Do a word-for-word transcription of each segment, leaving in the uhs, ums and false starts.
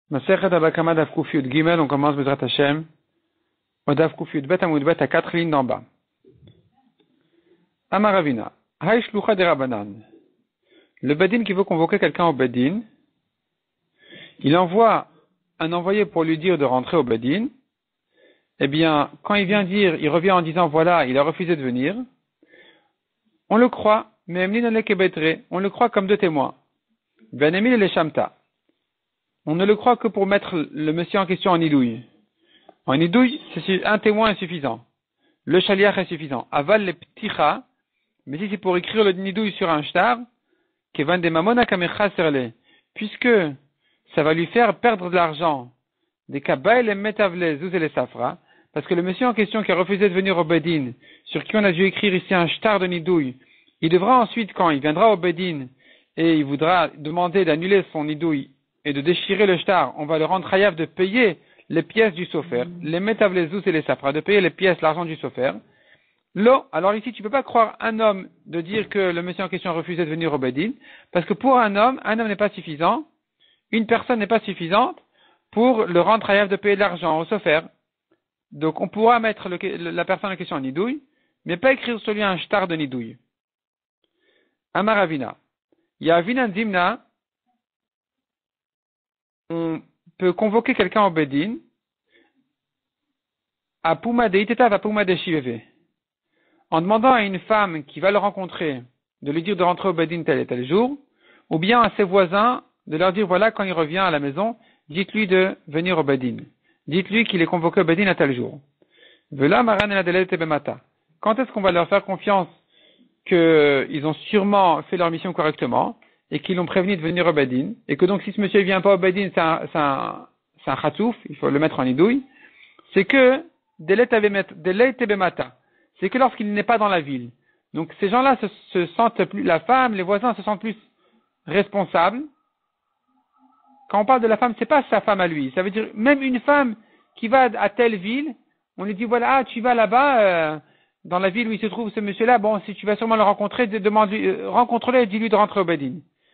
Masechet Abakama Daf Kuf Yud Gimel, on commence Bezrat Hashem. Au Daf Kuf Yud Bet Amud Bet à quatre lignes d'en bas. Amar Ravina, Hay Shlucha de Rabbanan. Le Bedin qui veut convoquer quelqu'un au Bedin, il envoie un envoyé pour lui dire de rentrer au Bedin. Eh bien, quand il vient dire, il revient en disant voilà, il a refusé de venir. On le croit, mais on le croit comme deux témoins. Ben Emil et les Shamta. On ne le croit que pour mettre le monsieur en question en idouille. En idouille, c'est un témoin est suffisant. Le shaliach est suffisant. Aval le pticha, mais si c'est pour écrire le nidouille sur un shtar, kevan de mamona kamecha serle, puisque ça va lui faire perdre de l'argent, des kabaï les metavle zouz et les safra, parce que le monsieur en question qui a refusé de venir au bedin, sur qui on a dû écrire ici un shtar de nidouille, il devra ensuite, quand il viendra au bedin, et il voudra demander d'annuler son nidouille, et de déchirer le shtar, on va le rendre chayav de payer les pièces du sofer, les metavle les zouz et les safra, de payer les pièces, l'argent du sofer. Là, alors ici, tu peux pas croire un homme de dire que le monsieur en question a refusé de venir au bedin, parce que pour un homme, un homme n'est pas suffisant, une personne n'est pas suffisante pour le rendre chayav de payer de l'argent au sofer. Donc on pourra mettre le, la personne en question en nidouille, mais pas écrire sur lui un shtar de nidouille. Amaravina. Il y a Vinan Zimna, on peut convoquer quelqu'un au bedin, à Puma de Iteta, à Puma de Shiveve. En demandant à une femme qui va le rencontrer de lui dire de rentrer au bedin tel et tel jour, ou bien à ses voisins de leur dire voilà, quand il revient à la maison, dites-lui de venir au bedin. Dites-lui qu'il est convoqué au bedin à tel jour. Vela maran el adelet bemata. Quand est-ce qu'on va leur faire confiance qu'ils ont sûrement fait leur mission correctement et qu'ils l'ont prévenu de venir au bedin, et que donc si ce monsieur ne vient pas au bedin, c'est un, c'est un, c'est un khatouf, il faut le mettre en idouille, c'est que delet bemata. C'est que lorsqu'il n'est pas dans la ville. Donc ces gens-là se, se sentent plus, la femme, les voisins se sentent plus responsables. Quand on parle de la femme, c'est pas sa femme à lui. Ça veut dire même une femme qui va à telle ville, on lui dit voilà, ah, tu vas là-bas euh, dans la ville où il se trouve ce monsieur-là. Bon, si tu vas sûrement le rencontrer, demande-lui, euh, rencontre-le et dis-lui de rentrer au bedin.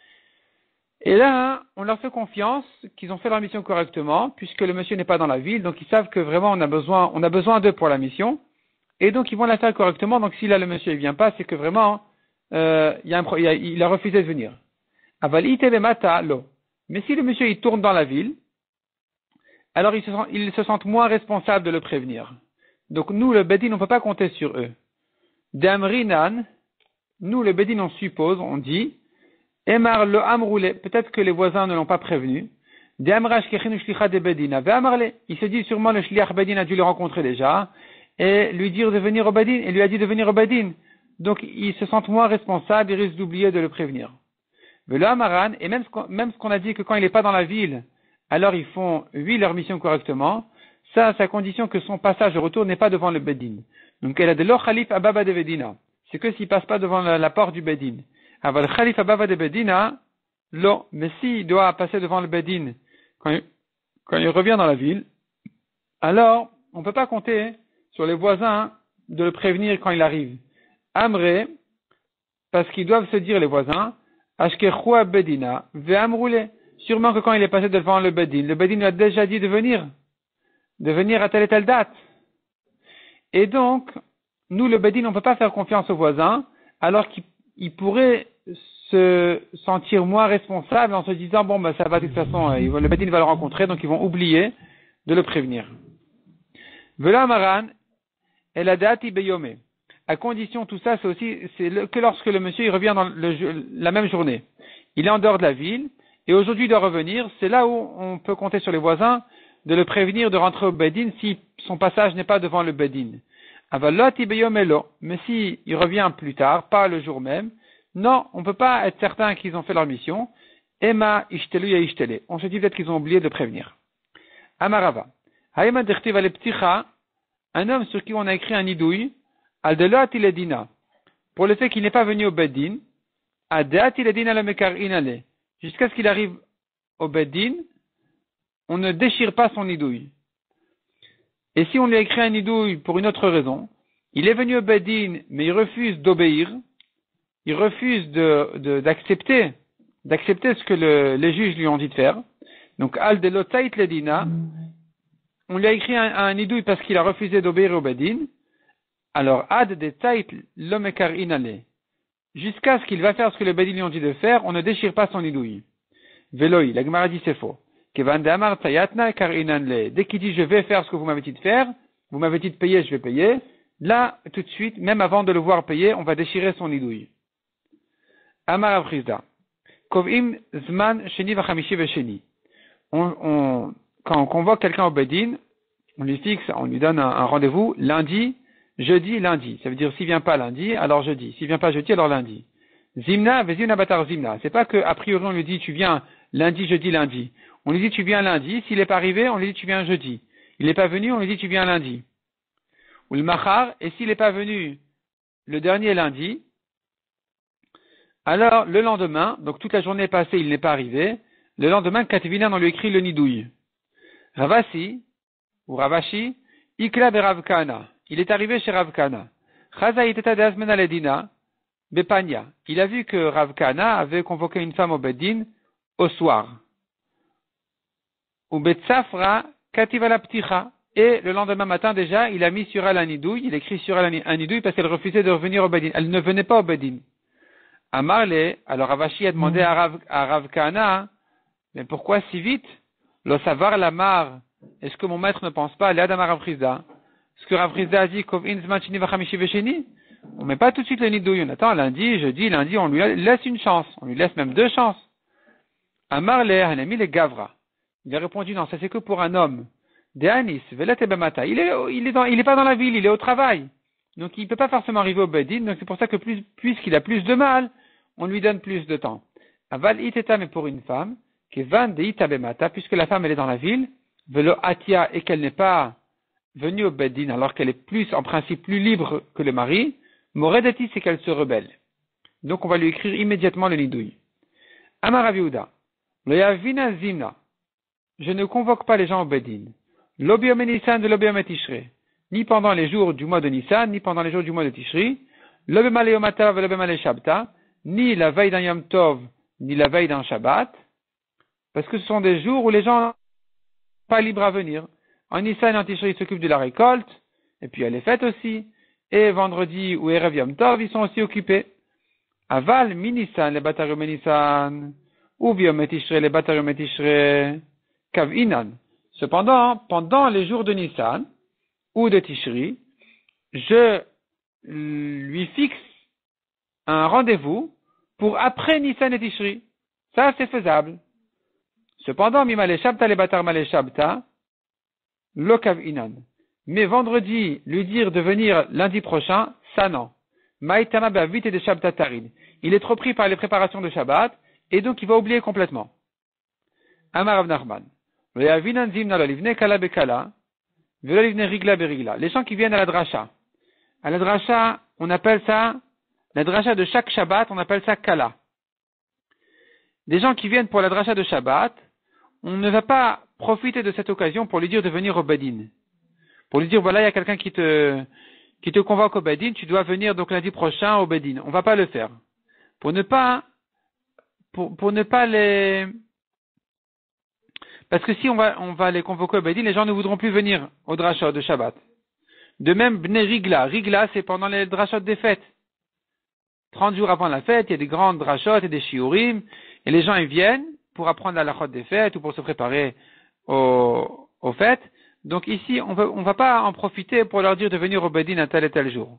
Et là, hein, on leur fait confiance qu'ils ont fait leur mission correctement, puisque le monsieur n'est pas dans la ville, donc ils savent que vraiment on a besoin, on a besoin d'eux pour la mission. Et donc ils vont la faire correctement. Donc si là le monsieur ne vient pas, c'est que vraiment euh, il, y a un, il, y a, il a refusé de venir. Avali mata lo. Mais si le monsieur il tourne dans la ville, alors ils se, sent, ils se sentent moins responsables de le prévenir. Donc nous le bedin on ne peut pas compter sur eux. D'amrinan, nous le bedin on suppose, on dit, emar le amroulé, peut-être que les voisins ne l'ont pas prévenu. D'amrash kechinu shlicha de bedina, ve'amarle, il se dit sûrement le shliach bedin a dû le rencontrer déjà. Et lui dire de venir au bedin, et lui a dit de venir au bedin. Donc, ils se sentent moins responsables, ils risquent d'oublier de le prévenir. Velo amaran, et même ce, qu'on, même ce qu'on a dit que quand il n'est pas dans la ville, alors ils font, oui, leur mission correctement, ça, c'est à condition que son passage au retour n'est pas devant le bedin. Donc, elle a de l'or khalif ababa de bedina. C'est que s'il passe pas devant la, la porte du bedin. Alors, le khalif ababa de bedina, lo, mais s'il doit passer devant le bedin, quand il, quand il revient dans la ville, alors, on peut pas compter sur les voisins de le prévenir quand il arrive. Amré, parce qu'ils doivent se dire les voisins, Ashkechua bedina, ve'amroule. Sûrement que quand il est passé devant le bedin, le bedin lui a déjà dit de venir, de venir à telle et telle date. Et donc, nous le bedin, on ne peut pas faire confiance aux voisins, alors qu'ils pourraient se sentir moins responsables en se disant bon ben ça va de toute façon, le bedin va le rencontrer, donc ils vont oublier de le prévenir. Vela maran. Et la date beyome. À condition, tout ça, c'est aussi, c'est le, que lorsque le monsieur, il revient dans le, la même journée. Il est en dehors de la ville, et aujourd'hui il doit revenir, c'est là où on peut compter sur les voisins de le prévenir de rentrer au bedin si son passage n'est pas devant le bedin. Avaloti beyome lo. Mais si il revient plus tard, pas le jour même, non, on peut pas être certain qu'ils ont fait leur mission. Ema ishtelu ya ishtele. On se dit peut-être qu'ils ont oublié de le prévenir. Amarava. Haïma dertiva le pticha. Un homme sur qui on a écrit un idouille, al-delot il dina, pour le fait qu'il n'est pas venu au bedin, ad-deat il dina le mekar inale, jusqu'à ce qu'il arrive au bedin, on ne déchire pas son idouille. Et si on lui a écrit un idouille pour une autre raison, il est venu au bedin, mais il refuse d'obéir, il refuse de, de, d'accepter, d'accepter ce que le, les juges lui ont dit de faire, Donc, al de lotzait ledina, on lui a écrit un, un nidouille parce qu'il a refusé d'obéir au bedin. Alors, ad de tzait lomekar inale. Jusqu'à ce qu'il va faire ce que le bedin lui ont dit de faire, on ne déchire pas son nidouille. Veloï, la Gemara dit c'est faux. Kevan de amar tzayatna kar inanle. Dès qu'il dit je vais faire ce que vous m'avez dit de faire, vous m'avez dit de payer, je vais payer. Là, tout de suite, même avant de le voir payer, on va déchirer son nidouille. Amar Avrizda. Kovim zman sheni vachamishi vesheni. On, on, quand on convoque quelqu'un au bedin, on lui fixe, on lui donne un, un rendez-vous lundi, jeudi, lundi. Ça veut dire s'il vient pas lundi, alors jeudi. S'il vient pas jeudi, alors lundi. Zimna, vezimna batar zimna. C'est pas que, a priori, on lui dit tu viens lundi, jeudi, lundi. On lui dit tu viens lundi. S'il n'est pas arrivé, on lui dit tu viens jeudi. Il n'est pas venu, on lui dit tu viens lundi. Ou le machar, et s'il n'est pas venu le dernier lundi, alors le lendemain, donc toute la journée passée, il n'est pas arrivé. Le lendemain, Katvinan, on lui écrit le nidouille. Ravasi, ou Ravashi, Ikla be Ravkana. Il est arrivé chez Ravkana. Chaza iteta de Azmena ledina, Bepania. Il a vu que Ravkana avait convoqué une femme au Beddin au soir. Ou Betsafra, Kativala Pticha. Et le lendemain matin, déjà, il a mis sur elle un nidouille, il écrit sur elle un nidouille parce qu'elle refusait de revenir au Beddin. Elle ne venait pas au Beddin. Amarle, alors Ravashi a demandé à Rav, à Ravkana, mais pourquoi si vite? Lo savar la mar. Est-ce que mon maître ne pense pas à l'Adam Ravrizda? Est-ce que Ravrizda a dit Kov inzman shini vachamishi vesheni? On met pas tout de suite le nidouille. On attend lundi, jeudi, lundi, on lui laisse une chance. On lui laisse même deux chances. Amarle, Hanami le Gavra. Il a répondu non, ça c'est que pour un homme. De Anis, Velet et Bamata. Il est, il est dans, il est pas dans la ville, il est au travail. Donc il peut pas forcément arriver au Bedin. Donc c'est pour ça que plus, puisqu'il a plus de mal, on lui donne plus de temps. Aval iteta, mais pour une femme, qui van de itabemata, puisque la femme elle est dans la ville, velo atia, et qu'elle n'est pas venue au Beddin, alors qu'elle est plus, en principe, plus libre que le mari, moredati, c'est qu'elle se rebelle. Donc on va lui écrire immédiatement le nidouille. Amaraviuda, lo yavina zimna, je ne convoque pas les gens au Beddin, l'obiome Nissan de l'obiome Tishri, ni pendant les jours du mois de Nissan, ni pendant les jours du mois de Tishri, l'obiome Leomata, l'obiome Le Shabta, ni la veille d'un Yom Tov, ni la veille d'un Shabbat, parce que ce sont des jours où les gens ne sont pas libres à venir. En Nissan et en Tishri, ils s'occupent de la récolte, et puis il y a les fêtes aussi, et vendredi ou Erev Yom Tov, ils sont aussi occupés. Aval, mi Nissan, les batarim Nissan, ou Yom Tishri, les batarim Tishri, Kav Inan. Cependant, pendant les jours de Nissan, ou de Tishri, je lui fixe un rendez-vous pour après Nissan et Tishri. Ça, c'est faisable. Cependant, Mimale Shabta le Batar Male Shabta, Lokav Inan. Mais vendredi, lui dire de venir lundi prochain, ça non. Maïtama Bavit et de Shabta Tarid. Il est trop pris par les préparations de Shabbat, et donc il va oublier complètement. Amar Rav Nachman. Les gens qui viennent à la dracha. À la dracha, on appelle ça, la dracha de chaque Shabbat, on appelle ça kala. Des gens qui viennent pour la dracha de Shabbat, on ne va pas profiter de cette occasion pour lui dire de venir au Bedin. Pour lui dire, voilà, il y a quelqu'un qui te, qui te convoque au Bedin, tu dois venir donc lundi prochain au Bedin. On va pas le faire. Pour ne pas, pour, pour ne pas les, parce que si on va, on va les convoquer au Bedin, les gens ne voudront plus venir au dracha de Shabbat. De même, Bnei Rigla. Rigla, c'est pendant les drachot des fêtes. trente jours avant la fête, il y a des grandes drachot et des shiurim, et les gens, ils viennent pour apprendre la lachot des fêtes ou pour se préparer aux, aux fêtes. Donc ici, on ne va pas en profiter pour leur dire de venir au Bedin à tel et tel jour.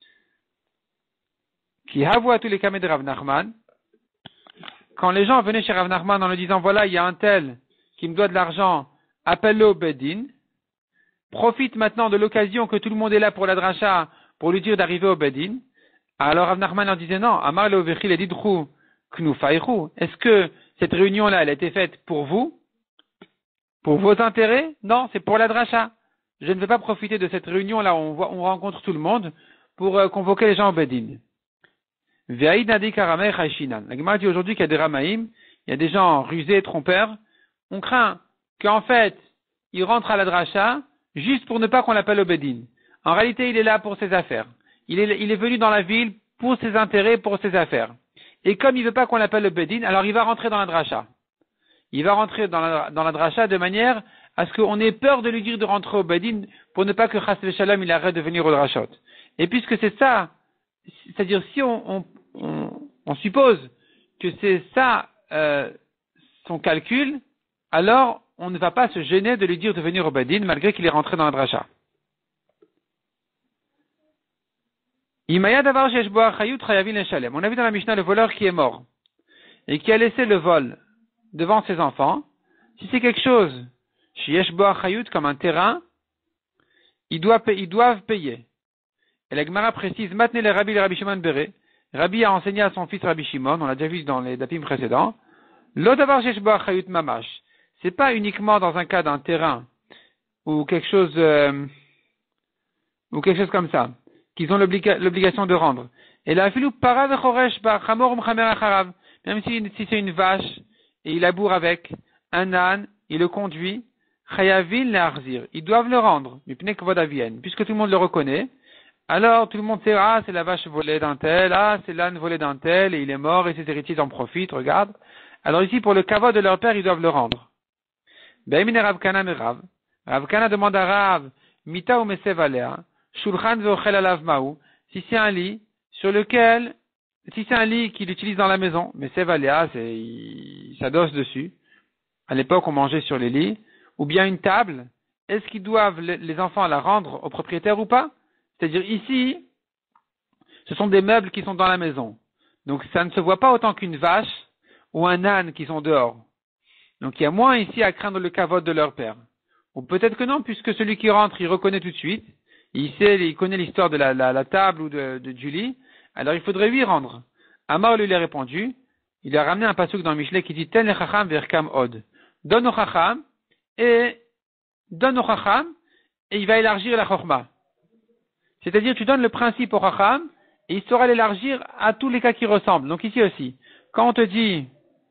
Qui à tous les kamé de Rav Nachman. Quand les gens venaient chez Rav Nachman en lui disant, voilà, il y a un tel qui me doit de l'argent, appelle-le au Bedin. Profite maintenant de l'occasion que tout le monde est là pour la dracha, pour lui dire d'arriver au Bedin. Alors Rav Nachman leur disait, non, Amar le Ovechil et Didrou, Knufayru. Est-ce que cette réunion-là, elle a été faite pour vous? Pour vos intérêts? Non, c'est pour la dracha. Je ne vais pas profiter de cette réunion-là où on, voit, on rencontre tout le monde pour euh, convoquer les gens au Bedin. Ve'aïd nadi karamei chayshinan. La Gemara dit aujourd'hui qu'il y a des ramaïm, il y a des gens rusés, trompeurs. On craint qu'en fait, ils rentrent à la dracha juste pour ne pas qu'on l'appelle au Bedin. En réalité, il est là pour ses affaires. Il est, il est venu dans la ville pour ses intérêts, pour ses affaires. Et comme il veut pas qu'on l'appelle le Bedin, alors il va rentrer dans la dracha. il va rentrer dans la, dans la dracha de manière à ce qu'on ait peur de lui dire de rentrer au Bedin pour ne pas que Chas Shalom il arrête de venir au drachot. Et puisque c'est ça, c'est-à-dire si on, on, on, on suppose que c'est ça euh, son calcul, alors on ne va pas se gêner de lui dire de venir au Bedin malgré qu'il est rentré dans la dracha. On a vu dans la Mishnah le voleur qui est mort et qui a laissé le vol devant ses enfants. Si c'est quelque chose, comme un terrain, ils doivent, ils doivent payer. Et la Gemara précise, maintenant les Rabbi, les Rabbi Shimon Béré, Rabbi a enseigné à son fils Rabbi Shimon, on l'a déjà vu dans les dapim précédents, l'odavar sheshbo achayut mamash. C'est pas uniquement dans un cas d'un terrain ou quelque chose, euh, ou quelque chose comme ça, qu'ils ont l'obliga- l'obligation de rendre. Et la filou para vechoresh ba chamor umchamer acharav. Même si, si c'est une vache et il laboure avec un âne, il le conduit, chayavin le harzir. Ils doivent le rendre, mipnei kvod avien, puisque tout le monde le reconnaît. Alors, tout le monde sait, ah, c'est la vache volée d'un tel, ah, c'est l'âne volé d'un tel, et il est mort, et ses héritiers en profitent, regarde. Alors ici, pour le kavod de leur père, ils doivent le rendre. Be'emine Rav Kana me Rav. Rav Kana demande à Rav, mita ou mesev alea, shulchan ve'ochel alav ma'u, si c'est un lit, sur lequel, si c'est un lit qu'il utilise dans la maison, mesev alea, c'est, il s'adosse dessus. À l'époque, on mangeait sur les lits. Ou bien une table, est-ce qu'ils doivent, les enfants, la rendre au propriétaire ou pas? C'est-à-dire ici, ce sont des meubles qui sont dans la maison. Donc ça ne se voit pas autant qu'une vache ou un âne qui sont dehors. Donc il y a moins ici à craindre le kavod de leur père. Ou peut-être que non, puisque celui qui rentre, il reconnaît tout de suite. Il sait, il connaît l'histoire de la, la, la table ou de, de Julie. Alors il faudrait lui rendre. Amar lui a répondu. Il a ramené un pasuk dans Michelet qui dit Ten le chacham verkam od. Donne au chacham et donne au chacham et il va élargir la chorma. C'est-à-dire, tu donnes le principe au Chacham, et il saura l'élargir à tous les cas qui ressemblent. Donc ici aussi, quand on te dit,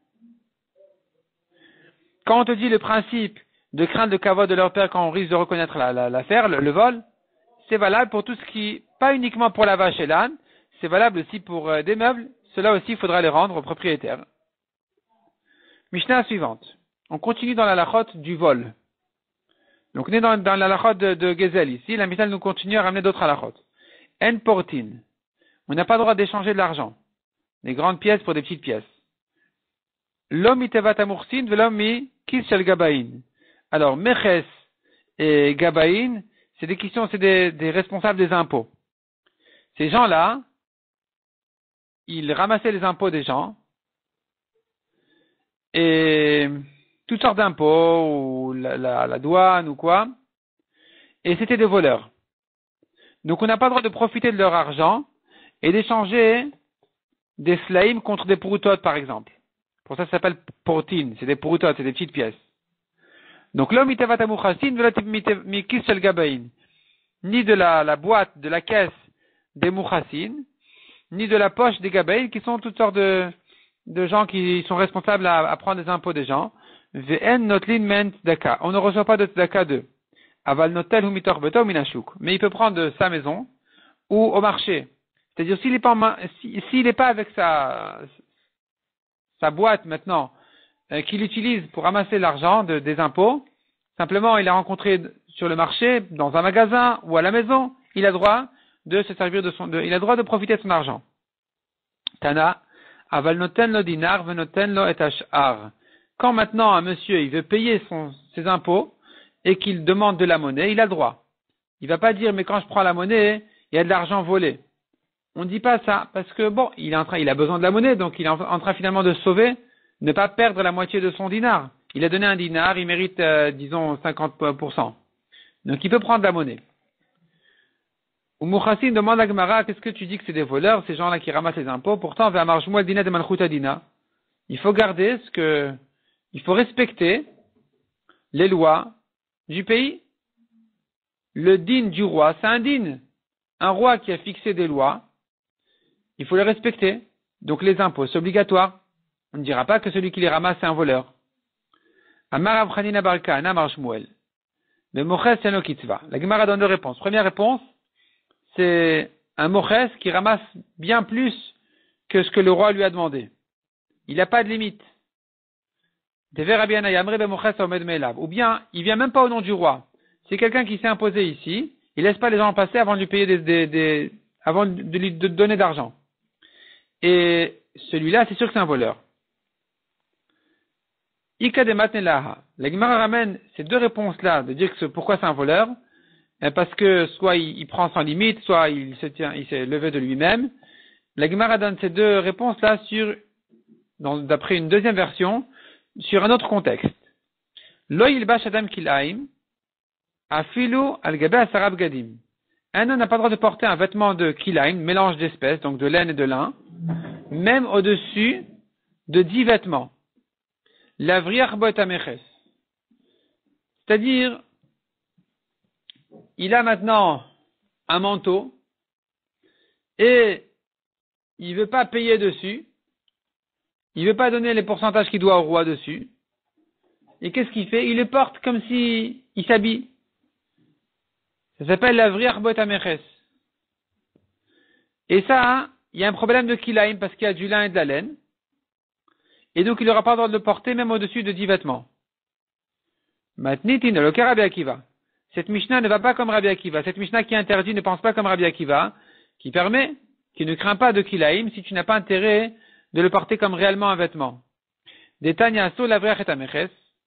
quand on te dit le principe de craindre le kavod de leur père quand on risque de reconnaître la, la, l'affaire, le, le vol, c'est valable pour tout ce qui, pas uniquement pour la vache et l'âne, c'est valable aussi pour euh, des meubles, cela aussi il faudra les rendre au propriétaire. Mishnah suivante. On continue dans la lachot du vol. Donc, on est dans, dans la halachot de, de Gezel ici. La Mishnah nous continue à ramener d'autres halachot. En portin. On n'a pas le droit d'échanger de l'argent. Des grandes pièces pour des petites pièces. L'homme itevat amursin, l'homme mi kis shel gabain. Alors, meches et gabain, c'est des questions, c'est des, des responsables des impôts. Ces gens-là, ils ramassaient les impôts des gens. Et toutes sortes d'impôts, ou la, la, la douane, ou quoi. Et c'était des voleurs. Donc on n'a pas le droit de profiter de leur argent et d'échanger des slaim contre des proutotes, par exemple. Pour ça, ça s'appelle portine. C'est des proutotes, c'est des petites pièces. Donc l'homme itavat amuchasin mikis shel gabain. Ni de la, la boîte, de la caisse des mouchasin, ni de la poche des gabain, qui sont toutes sortes de, de gens qui sont responsables à, à prendre des impôts des gens. Ve'en notlin men tzedaka. On ne reçoit pas de tzedaka d'eux. Aval notel hu mitor beto minashuk. Mais il peut prendre de sa maison ou au marché. C'est-à-dire, s'il n'est pas, en main, s'il n'est pas avec sa, sa boîte maintenant, euh, qu'il utilise pour ramasser l'argent de, des impôts, simplement il a rencontré sur le marché, dans un magasin ou à la maison, il a droit de se servir de son, de, il a droit de profiter de son argent. Tana, aval noten lo dinar venoten lo et ashar. Quand maintenant un monsieur il veut payer son, ses impôts et qu'il demande de la monnaie, il a le droit. Il va pas dire mais quand je prends la monnaie, il y a de l'argent volé. On ne dit pas ça parce que bon, il est en train, il a besoin de la monnaie, donc il est en train finalement de sauver, ne pas perdre la moitié de son dinar. Il a donné un dinar, il mérite euh, disons cinquante pour cent. Donc il peut prendre la monnaie. Ou Mouchassin demande à Gemara, qu'est-ce que tu dis que c'est des voleurs, ces gens-là qui ramassent les impôts? Pourtant, vers Marjmoua Dina de Malchuta Dina, il faut garder ce que il faut respecter les lois du pays. Le din du roi, c'est un din. Un roi qui a fixé des lois, il faut les respecter. Donc les impôts, c'est obligatoire. On ne dira pas que celui qui les ramasse, c'est un voleur. Amar Avchanina Barka, Amar Shmuel. Le moches, c'est un kitzva. La Gemara donne deux réponses. Première réponse, c'est un moches qui ramasse bien plus que ce que le roi lui a demandé. Il n'a pas de limite. Ou bien, il vient même pas au nom du roi. C'est quelqu'un qui s'est imposé ici, il laisse pas les gens passer avant de lui payer des, des, des avant de lui de donner d'argent. Et celui-là, c'est sûr que c'est un voleur. Ika de matnelaha. La Gemara ramène ces deux réponses-là, de dire que c'est, pourquoi c'est un voleur, parce que soit il, il prend sans limite, soit il se tient, il s'est levé de lui-même. La Gemara donne ces deux réponses-là sur, dans, d'après une deuxième version, sur un autre contexte. Lo yilbash adam kilaim, afilu al-gabe asarab gadim. Un homme n'a pas le droit de porter un vêtement de kilaim, mélange d'espèces, donc de laine et de lin, même au-dessus de dix vêtements. L'avriach boet ameches. C'est-à-dire, il a maintenant un manteau, et il veut pas payer dessus, il veut pas donner les pourcentages qu'il doit au roi dessus, et qu'est-ce qu'il fait? Il le porte comme si il s'habille. Ça s'appelle l'avriach boet ameches. Et ça, il y a un problème de kilaim parce qu'il y a du lin et de la laine. Et donc il n'aura pas le droit de le porter même au-dessus de dix vêtements. Matnitin, le cas Rabbi Akiva. Cette Mishnah ne va pas comme Rabbi Akiva. Cette Mishnah qui interdit ne pense pas comme Rabbi Akiva, qui permet, qui ne craint pas de kilaim si tu n'as pas intérêt de le porter comme réellement un vêtement. Detanya aso l'avriach et ameches.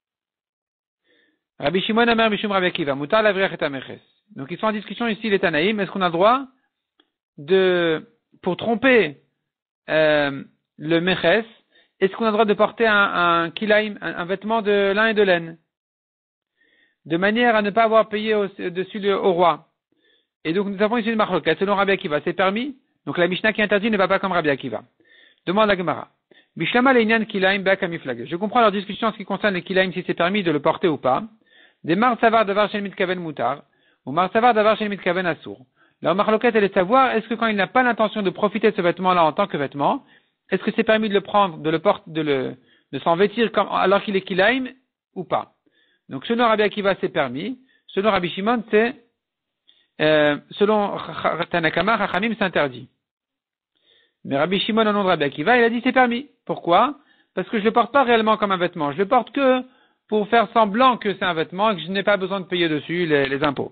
Rabbi Shimon Amer Mishum Rabbi Akiva. Mutar l'avriach et ameches. Donc ils sont en discussion ici les Tanaïm. Est-ce qu'on a le droit de, pour tromper euh, le meches, est-ce qu'on a le droit de porter un, un kilaim, un, un vêtement de lin et de laine, de manière à ne pas avoir payé au, dessus le, au roi? Et donc nous avons ici une marloquette selon Rabbi Akiva, c'est permis. Donc la Mishnah qui interdit ne va pas comme Rabbi Akiva. Demande la Gemara. Bishlama leinian kilaim be'akamiflag. Je comprends leur discussion en ce qui concerne les kilaim, si c'est permis de le porter ou pas. Des mar savar davar shel mitkaven mutar, ou mar savar davar shel mitkaven asur. Leur marloquette, elle est de savoir, est-ce que quand il n'a pas l'intention de profiter de ce vêtement-là en tant que vêtement, est-ce que c'est permis de le prendre, de le porter, de le, de s'en vêtir comme, alors qu'il est kilaim ou pas? Donc, selon Rabbi Akiva, c'est permis. Selon Rabbi Shimon, c'est, euh, selon Tanakama, Chachamim, c'est interdit. Mais Rabbi Shimon, au nom de Rabbi Akiva, il a dit c'est permis. Pourquoi? Parce que je le porte pas réellement comme un vêtement. Je le porte que pour faire semblant que c'est un vêtement et que je n'ai pas besoin de payer dessus les, les impôts.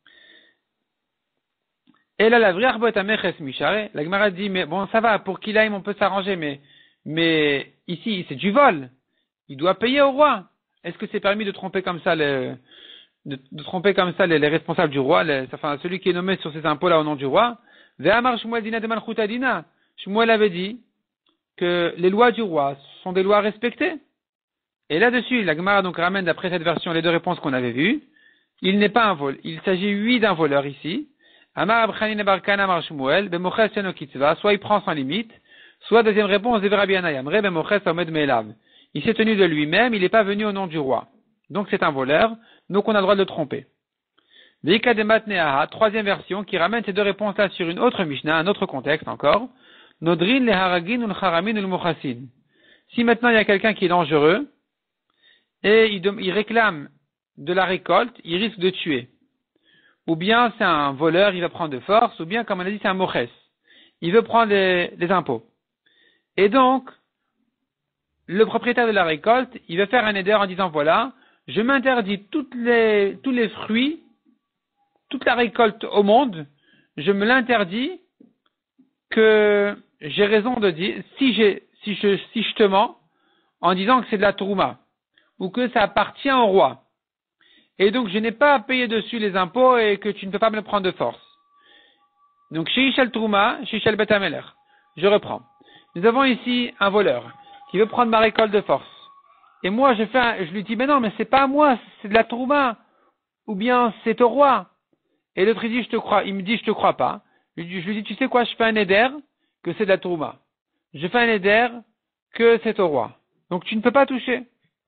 Et là, la vraie boîte à meches mishare, la Gemara dit, mais bon, ça va, pour kilaim, on peut s'arranger, mais, mais, ici, c'est du vol. Il doit payer au roi. Est-ce que c'est permis de tromper comme ça les, de, de tromper comme ça les, les responsables du roi, les, enfin, celui qui est nommé sur ces impôts-là au nom du roi? Ve'amar Shmuel dina de malchuta dina. Shmuel avait dit que les lois du roi sont des lois respectées. Et là-dessus, la Gemara donc ramène d'après cette version les deux réponses qu'on avait vues. Il n'est pas un vol. Il s'agit, oui, d'un voleur ici. Amar Abchanin Barkan Amar Shmuel, Bemoches Sheno Kitzva, soit il prend sans limite, soit deuxième réponse, Rabbi Anayam, Re Bemoches Omed Meelav. Il s'est tenu de lui-même, il n'est pas venu au nom du roi. Donc c'est un voleur, donc on a le droit de le tromper. Veika de Matneaha, troisième version, qui ramène ces deux réponses-là sur une autre Mishnah, un autre contexte encore. Nodrin le Haragin ou le Haramin ou le Mochassin. Si maintenant il y a quelqu'un qui est dangereux, et il, il réclame de la récolte, il risque de tuer. Ou bien c'est un voleur, il va prendre de force, ou bien, comme on a dit, c'est un moches. Il veut prendre les, les impôts. Et donc, le propriétaire de la récolte, il va faire un éder en disant, voilà, je m'interdis toutes les, tous les fruits, toute la récolte au monde, je me l'interdis que j'ai raison de dire, si j'ai, si je, si je te mens, en disant que c'est de la trouma, ou que ça appartient au roi. Et donc, je n'ai pas à payer dessus les impôts et que tu ne peux pas me le prendre de force. Donc, chez Ishal Trouma, chez Ishal Betameler, je reprends. Nous avons ici un voleur qui veut prendre ma récolte de force. Et moi, je fais un, je lui dis, mais non, mais c'est pas à moi, c'est de la Trouma. Ou bien, c'est au roi. Et l'autre, il dit, je te crois, il me dit, je te crois pas. Je lui dis, je lui dis tu sais quoi, je fais un éder que c'est de la Trouma. Je fais un éder que c'est au roi. Donc, tu ne peux pas toucher.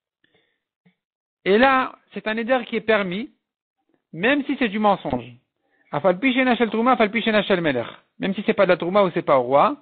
Et là, c'est un éder qui est permis, même si c'est du mensonge. Même si c'est pas de la trouma ou c'est pas au roi,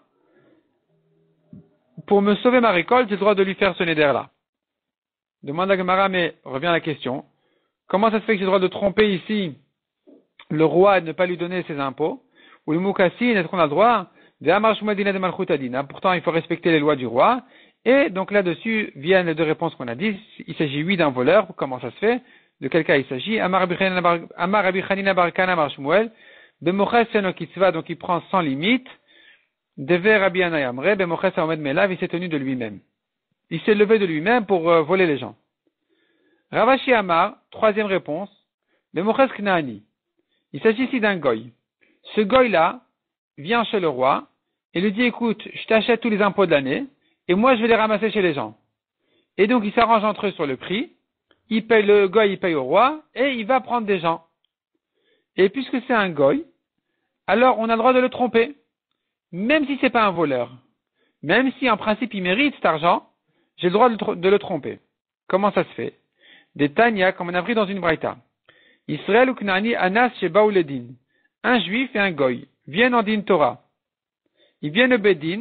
pour me sauver ma récolte, j'ai le droit de lui faire ce éder-là. Demande à Gemara, mais revient à la question. Comment ça se fait que j'ai le droit de tromper ici le roi et de ne pas lui donner ses impôts? Ou le mukassin, est-ce qu'on a le droit? Pourtant, il faut respecter les lois du roi. Et donc là-dessus viennent les deux réponses qu'on a dit. Il s'agit, oui, d'un voleur. Comment ça se fait? De quel cas il s'agit? Amar Rabbi Chanina bar Kana bar Shmuel. Bemoches seno kitzva, donc il prend sans limite. Dever Rabbi Anayamre. Bemoches haomed melav, il s'est tenu de lui-même. Il s'est levé de lui-même pour euh, voler les gens. Ravashi Amar, troisième réponse. Bemoches Knaani. Il s'agit ici d'un goy. Ce goy-là vient chez le roi et lui dit, écoute, je t'achète tous les impôts de l'année et moi je vais les ramasser chez les gens. Et donc il s'arrange entre eux sur le prix. Il paye le goy, il paye au roi et il va prendre des gens. Et puisque c'est un goy, alors on a le droit de le tromper. Même si c'est pas un voleur. Même si en principe il mérite cet argent, j'ai le droit de, de le tromper. Comment ça se fait? Des Tanya, comme on a pris dans une braïta. Israël ou Knaani Anas chez Baouledin. Un juif et un goy viennent en din Torah. Ils viennent au Bedin.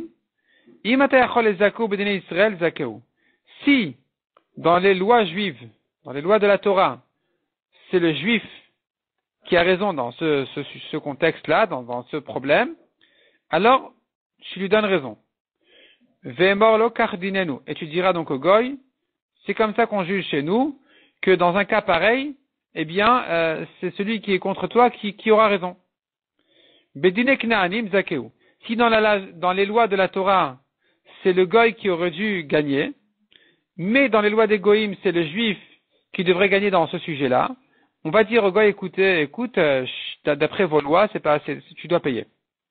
Si, dans les lois juives, dans les lois de la Torah, c'est le juif qui a raison dans ce, ce, ce contexte-là, dans, dans ce problème, alors tu lui donnes raison. Ve'emorlo kardinenu. Et tu diras donc au goy, c'est comme ça qu'on juge chez nous, que dans un cas pareil, eh bien, euh, c'est celui qui est contre toi qui, qui aura raison. Bedine knaanim zakeu. Si dans, la, dans les lois de la Torah, c'est le goy qui aurait dû gagner, mais dans les lois des goïms, c'est le juif qui devrait gagner dans ce sujet-là, on va dire au goy, écoutez, écoute, euh, d'après vos lois, c'est pas assez, tu dois payer.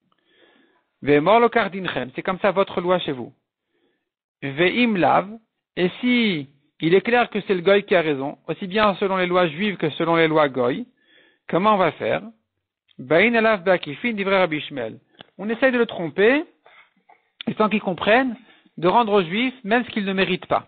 Ve'mor lo kardinchem, c'est comme ça votre loi chez vous. Ve'im lav, et si il est clair que c'est le goy qui a raison, aussi bien selon les lois juives que selon les lois goy, comment on va faire? Bain alav ba'akifin divrei Rabbi Shmuel. On essaye de le tromper, et sans qu'il comprenne, de rendre aux juifs même ce qu'ils ne méritent pas.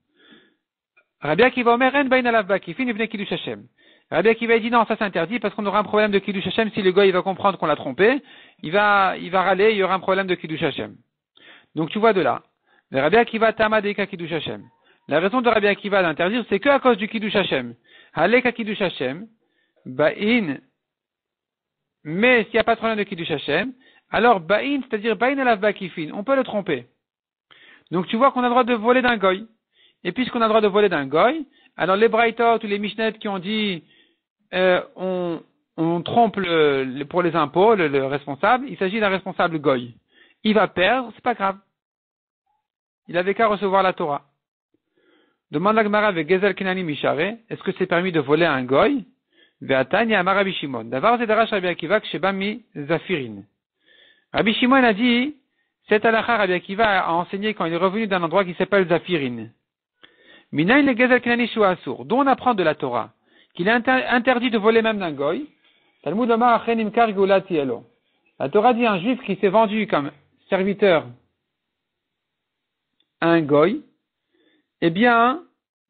Rabbi Akiva omer en bain alav ba'akifin ibne kiddush Hashem. Rabbi Akiva dit non, ça c'est interdit parce qu'on aura un problème de kiddush Hashem si le goy il va comprendre qu'on l'a trompé, il va, il va râler, il y aura un problème de kiddush Hashem. Donc tu vois de là. Le Rabbi Akiva tama deika kiddush Hashem. La raison de Rabbi Akiva d'interdire, c'est que à cause du kiddush Hashem. Haleka kiddush Hashem, ba'in. Mais s'il n'y a pas de problème de kiddush Hashem, alors ba'in, c'est-à-dire ba'in alav ba'akifin, on peut le tromper. Donc tu vois qu'on a le droit de voler d'un goy. Et puisqu'on a le droit de voler d'un goy, alors les Braithot ou les Mishneh qui ont dit euh, on, on trompe le, le, pour les impôts le, le responsable, il s'agit d'un responsable goy. Il va perdre, c'est pas grave. Il avait qu'à recevoir la Torah. Demande la Gemara avec Gezel Kenani Mishare, est-ce que c'est permis de voler un goy? Ve'atanya amar Rabbi Shimon. Davar zedarash Rabbi Akiva ksheba mi zafirin. Rabbi Shimon a dit, cet halakha Rabbi Akiva a enseigné quand il est revenu d'un endroit qui s'appelle Zafirin. Minayin le Gezel Kenani shu asur. D'où on apprend de la Torah qu'il est inter- interdit de voler même d'un goy. Talmud Omar achen imkar geulati elo. La Torah dit un juif qui s'est vendu comme serviteur à un goy, eh bien,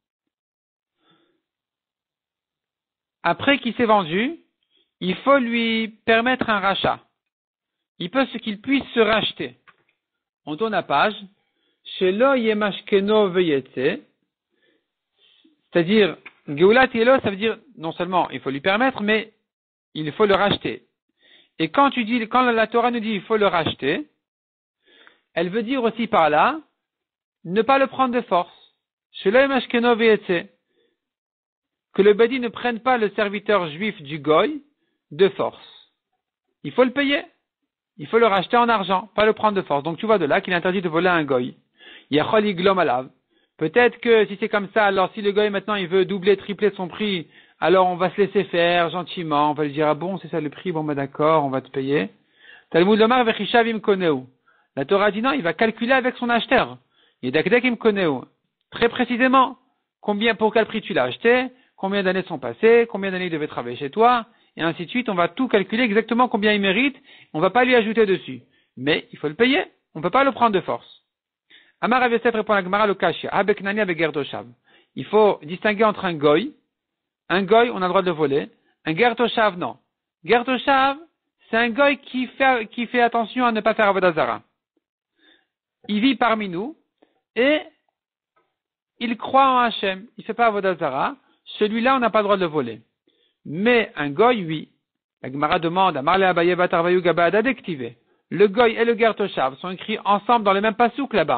après qu'il s'est vendu, il faut lui permettre un rachat. Il peut ce qu'il puisse se racheter. On tourne la page. Shelo yemashkeno veyetse. C'est-à-dire, Geulat Yelo, ça veut dire, non seulement il faut lui permettre, mais il faut le racheter. Et quand tu dis, quand la Torah nous dit il faut le racheter, elle veut dire aussi par là, ne pas le prendre de force. Shelo yemashkeno veyetse. Que le badi ne prenne pas le serviteur juif du goy de force. Il faut le payer. Il faut le racheter en argent, pas le prendre de force. Donc tu vois de là qu'il est interdit de voler un goy. Yachol yiglom alav. Peut-être que si c'est comme ça, alors si le goy maintenant il veut doubler, tripler son prix, alors on va se laisser faire gentiment, on va lui dire ah bon c'est ça le prix, bon bah d'accord, on va te payer. Talmud lomar vechishavim koneu. La Torah dit non, il va calculer avec son acheteur. Yedakdekim koneu. Très précisément, combien, pour quel prix tu l'as acheté, combien d'années sont passées, combien d'années il devait travailler chez toi, et ainsi de suite. On va tout calculer exactement combien il mérite, on va pas lui ajouter dessus. Mais il faut le payer, on peut pas le prendre de force. Amar Rav Yosef répond à Gemara le Kashia, Abeknani avec Gertoshav. Il faut distinguer entre un goy, un goy, on a le droit de le voler, un Gertoshav, non. Gertoshav, c'est un goy qui fait, qui fait attention à ne pas faire Avodah Zara. Il vit parmi nous, et il croit en Hachem, il fait pas Avodah Zara, celui-là, on n'a pas le droit de le voler. Mais un goy, oui. La Gemara demande à Marle Abaye Batarvayu Gabada d'activer. Le goy et le Gertoshav sont écrits ensemble dans le même pasouk là-bas.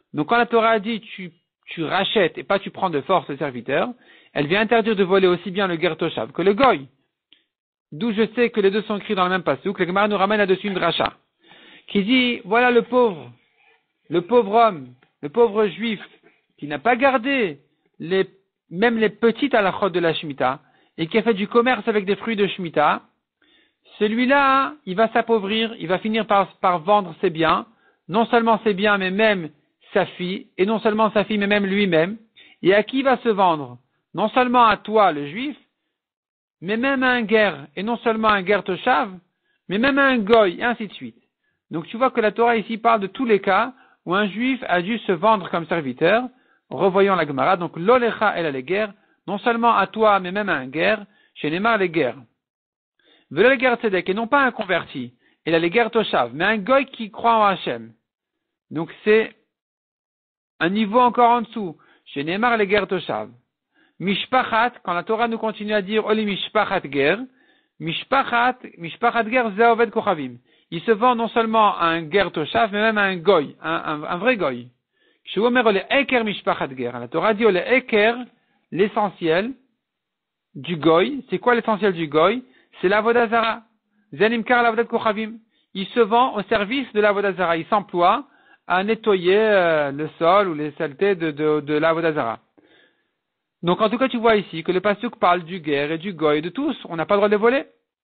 Donc quand la Torah a dit tu, tu rachètes et pas tu prends de force le serviteur, elle vient interdire de voler aussi bien le ger toshav que le goy. D'où je sais que les deux sont écrits dans le même passouk, le Gemara nous ramène là-dessus une dracha, qui dit, voilà le pauvre, le pauvre homme, le pauvre juif, qui n'a pas gardé les, même les petites halachot de la Shemitah, et qui a fait du commerce avec des fruits de Shemitah, celui-là, il va s'appauvrir, il va finir par, par vendre ses biens, non seulement ses biens, mais même sa fille, et non seulement sa fille, mais même lui-même. Et à qui il va se vendre? Non seulement à toi, le juif, mais même à un guerre, et non seulement à un guerre toshav, mais même à un goy, et ainsi de suite. Donc tu vois que la Torah ici parle de tous les cas où un juif a dû se vendre comme serviteur. Revoyons la Gemara, donc l'olecha elle a les guerres, non seulement à toi, mais même à un guerre, chez Neymar les guerres. Velo les guerres tzedek, et non pas un converti, il a les guerres toshav, mais un goy qui croit en Hachem. Donc c'est un niveau encore en dessous, chez Neymar les guerres toshav. Mishpachat, quand la Torah nous continue à dire Oli Mishpachat Ger, Mishpachat, Mishpachat Ger Zeoved Kochavim. Il se vend non seulement à un Ger Toshav, mais même à un Goy, un, un, un vrai Goy. Sheomer Ole Eker Mishpachat Ger. La Torah dit Ole Eker, l'essentiel du Goy. C'est quoi l'essentiel du Goy? C'est l'Avodazara. Zenimkar l'Avodat Kochavim. Il se vend au service de l'Avodazara. Il s'emploie à nettoyer euh, le sol ou les saletés de, de, de l'Avodazara. Donc en tout cas, tu vois ici que le pasuk parle du guerre et du goy de tous. On n'a pas le droit de les voler.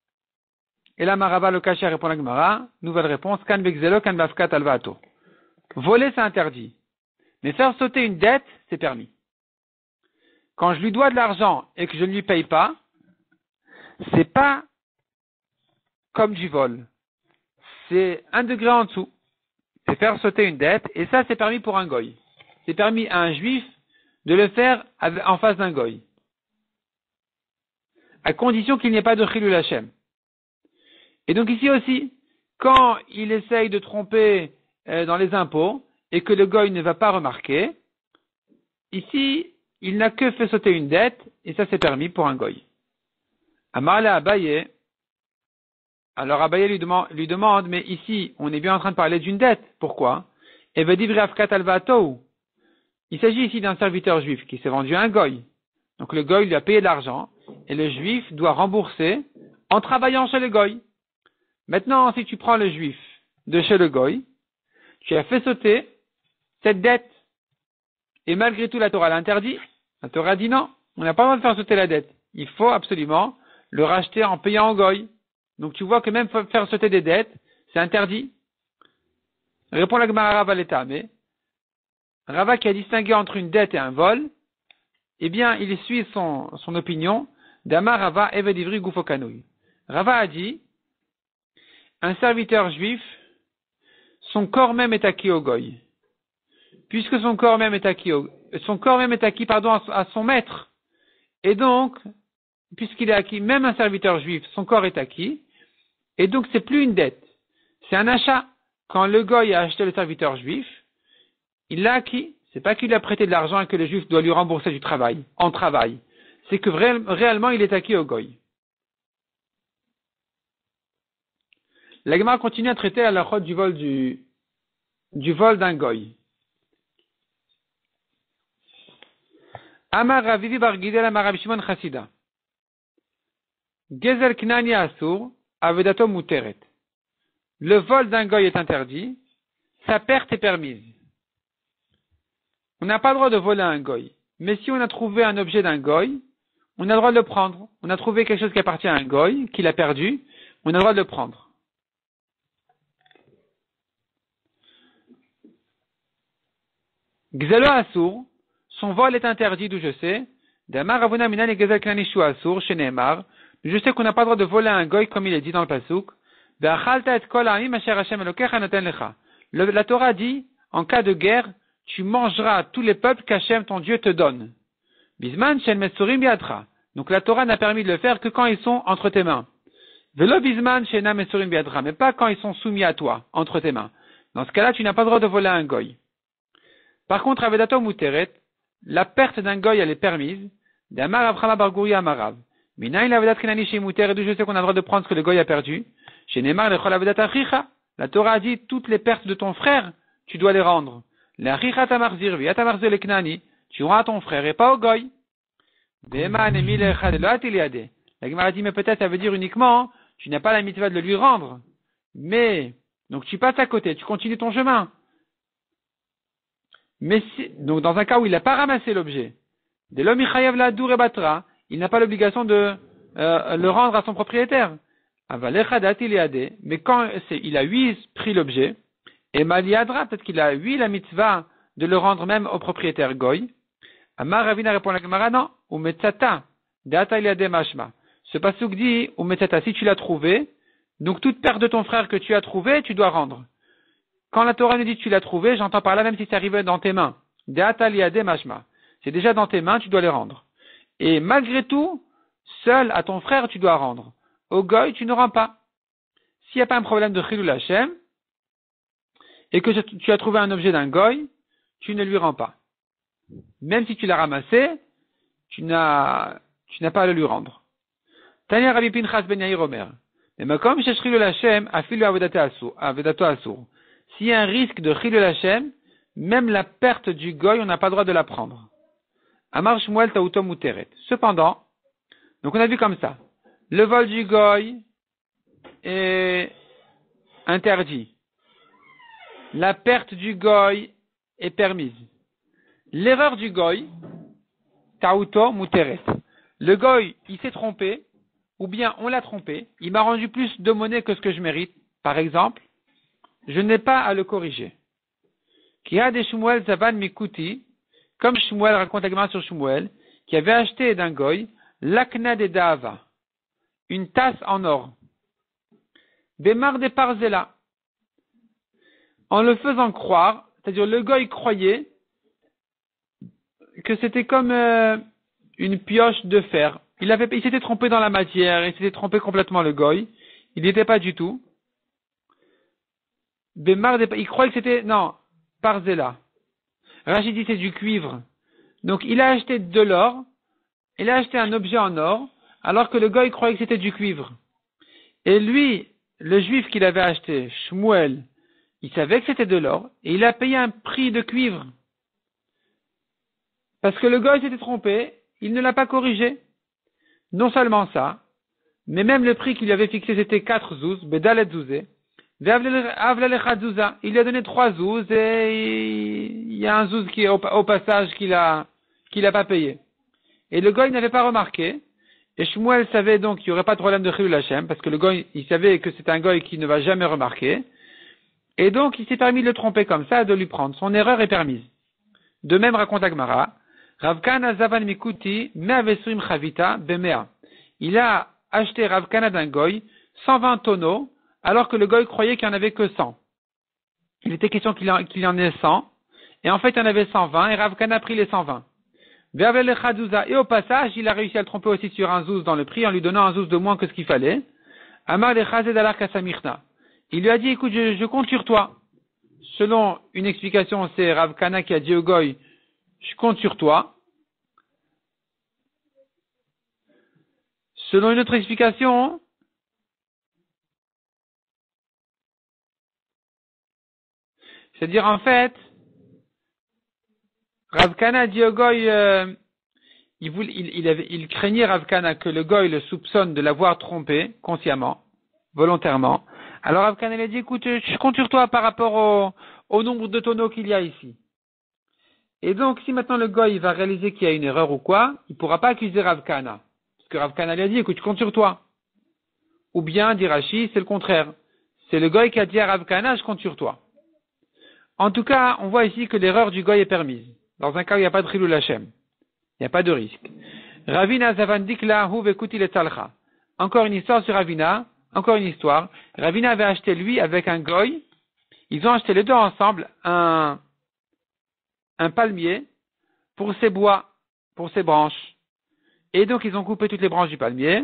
Et là, Marava le Kacher répond à la Gemara. Nouvelle réponse. Kan begzelo, kan bafkat alvato. Voler, c'est interdit. Mais faire sauter une dette, c'est permis. Quand je lui dois de l'argent et que je ne lui paye pas, c'est pas comme du vol. C'est un degré en dessous. C'est faire sauter une dette, et ça, c'est permis pour un goy. C'est permis à un juif de le faire en face d'un goy. À condition qu'il n'y ait pas de chilul Hashem. Et donc ici aussi, quand il essaye de tromper euh, dans les impôts, et que le goy ne va pas remarquer, ici, il n'a que fait sauter une dette, et ça c'est permis pour un goy. Amar à Abaye, alors Abaye lui demande, lui demande, mais ici, on est bien en train de parler d'une dette. Pourquoi? Il s'agit ici d'un serviteur juif qui s'est vendu à un goy. Donc le goy lui a payé de l'argent, et le juif doit rembourser en travaillant chez le goy. Maintenant, si tu prends le juif de chez le goy, tu as fait sauter cette dette. Et malgré tout, la Torah l'interdit. La Torah dit non, on n'a pas le droit de faire sauter la dette. Il faut absolument le racheter en payant au goy. Donc tu vois que même faire sauter des dettes, c'est interdit. Répond la Gemara Rava l'Etame. Rava qui a distingué entre une dette et un vol, eh bien, il suit son, son opinion. Dama Rava Eved Ivri Gufo Kanouy. Rava a dit, un serviteur juif, son corps même est acquis au goy. Puisque son corps même est acquis au, son corps même est acquis, pardon, à, à son maître. Et donc, puisqu'il est acquis, même un serviteur juif, son corps est acquis. Et donc, c'est plus une dette. C'est un achat. Quand le goy a acheté le serviteur juif, il l'a acquis. C'est pas qu'il lui a prêté de l'argent et que le juif doit lui rembourser du travail, en travail. C'est que vrai, réellement, il est acquis au goy. La Gemara continue à traiter à la route du vol du, du vol d'un goy. Amar Ravivi bar Gidel Amar Rabbi Shimon Chassida. Gezel Knani Asur, Avedato Muteret. Le vol d'un goy est interdit, sa perte est permise. On n'a pas le droit de voler un goy. Mais si on a trouvé un objet d'un goy, on a le droit de le prendre. On a trouvé quelque chose qui appartient à un goy, qu'il a perdu, on a le droit de le prendre. Gzelo Asur, son vol est interdit, d'où je sais. Damar Avuna Minan et Gezel Knani Shu Asur, chez Neymar. Je sais qu'on n'a pas le droit de voler un goy, comme il est dit dans le pasuk. La Torah dit, en cas de guerre, tu mangeras tous les peuples qu'Hachem, ton Dieu, te donne. Bisman shen mesurim biadra. Donc la Torah n'a permis de le faire que quand ils sont entre tes mains. Velo bisman shena mesurim biadra, mais pas quand ils sont soumis à toi, entre tes mains. Dans ce cas-là, tu n'as pas le droit de voler un goy. Par contre, avedato muteret, la perte d'un goy, elle est permise. D'amar Avraham Bargouri Amarav. Minaï l'avedat kinani chez muter, et d'où je sais qu'on a le droit de prendre ce que le goy a perdu. Chez Neymar, le chol avedat achicha. La Torah a dit, toutes les pertes de ton frère, tu dois les rendre. L'achicha tamarzir, via tamarzir le knani. Tu rends à ton frère et pas au goy. Bema nemi lecha de l'at iliade. La Gemara dit, mais peut-être ça veut dire uniquement, tu n'as pas la mitzvah de le lui rendre. Mais, donc tu passes à côté, tu continues ton chemin. Mais si, donc dans un cas où il n'a pas ramassé l'objet, de l'homme ichayav la dour et batra, il n'a pas l'obligation de euh, le rendre à son propriétaire. Mais quand c'est, il a huit pris l'objet, et maliadra, peut-être qu'il a huit la mitzvah de le rendre même au propriétaire goy. Amar Ravina répond à la Gemara, non, ou metzata, data iliade mashma. Ce pasuk dit, ou metzata, si tu l'as trouvé, donc toute perte de ton frère que tu as trouvé, tu dois rendre. Quand la Torah nous dit tu l'as trouvé, j'entends par là même si ça arrivait dans tes mains. Data iliade mashma. C'est déjà dans tes mains, tu dois les rendre. Et malgré tout, seul à ton frère, tu dois rendre. Au goy, tu ne rends pas. S'il n'y a pas un problème de chilul Hashem, et que tu as trouvé un objet d'un goy, tu ne lui rends pas. Même si tu l'as ramassé, tu n'as, tu n'as pas à le lui rendre. Tanya Rabbi Pinchas ben Yair Omer. Mais comme chez chilul Hashem, afilu avedato asur. S'il y a un risque de chilul Hashem, même la perte du goy, on n'a pas le droit de la prendre. Amar Shmuel ta'uto muteret. Cependant, donc on a vu comme ça. Le vol du goy est interdit. La perte du goy est permise. L'erreur du goy, ta'uto muteret. Le goy, il s'est trompé, ou bien on l'a trompé, il m'a rendu plus de monnaie que ce que je mérite, par exemple, je n'ai pas à le corriger. Qui a des Shmuel Zaban Mikuti, comme Shmuel raconte la Gemara sur Shmuel, qui avait acheté d'un goy, l'akna de Dava, une tasse en or. Bémar de Parzela, en le faisant croire, c'est-à-dire le goy croyait que c'était comme euh, une pioche de fer. Il avait, il s'était trompé dans la matière, il s'était trompé complètement le goy. Il n'y était pas du tout. Bémar de, il croyait que c'était, non, Parzela. Rachid dit c'est du cuivre. Donc il a acheté de l'or, il a acheté un objet en or, alors que le goy croyait que c'était du cuivre. Et lui, le juif qu'il avait acheté, Shmuel, il savait que c'était de l'or, et il a payé un prix de cuivre. Parce que le goy s'était trompé, il ne l'a pas corrigé. Non seulement ça, mais même le prix qu'il lui avait fixé, c'était quatre zouz, bedalet zouzé. Il lui a donné trois zouz et il y a un zouz qui est au, au passage qu'il a, qu'il a pas payé. Et le goy n'avait pas remarqué. Et Shmuel savait donc qu'il n'y aurait pas de problème de chilul Hashem, parce que le goy, il savait que c'est un goy qui ne va jamais remarquer. Et donc, il s'est permis de le tromper comme ça, de lui prendre. Son erreur est permise. De même, raconte Agmara, Ravkana Zavan Mikuti, Me'avesrim Chavita, Bemea. Il a acheté Ravkana d'un goy, cent vingt tonneaux, alors que le goy croyait qu'il n'y en avait que cent. Il était question qu'il en, qu'il y en ait cent, et en fait, il y en avait cent vingt, et Ravkana a pris les cent vingt. Et au passage, il a réussi à le tromper aussi sur un zouz dans le prix, en lui donnant un zouz de moins que ce qu'il fallait. Amar le chazed alar kasamirna. Il lui a dit, écoute, je, je compte sur toi. Selon une explication, c'est Ravkana qui a dit au goy, je compte sur toi. Selon une autre explication, c'est-à-dire en fait, Ravkana dit au goy, euh, il, voulait, il, il, avait, il craignait Ravkana que le goy le soupçonne de l'avoir trompé consciemment, volontairement. Alors Ravkana lui a dit, écoute, je compte sur toi par rapport au, au nombre de tonneaux qu'il y a ici. Et donc, si maintenant le goy va réaliser qu'il y a une erreur ou quoi, il ne pourra pas accuser Ravkana. Parce que Ravkana lui a dit, écoute, je compte sur toi. Ou bien, dit Rashi, c'est le contraire. C'est le goy qui a dit à Ravkana, je compte sur toi. En tout cas, on voit ici que l'erreur du goy est permise. Dans un cas où il n'y a pas de chilul Hashem. Il n'y a pas de risque. Ravina Zavandikla hu vekuti le talcha. Encore une histoire sur Ravina. Encore une histoire. Ravina avait acheté lui avec un goy. Ils ont acheté les deux ensemble un, un palmier pour ses bois, pour ses branches. Et donc ils ont coupé toutes les branches du palmier.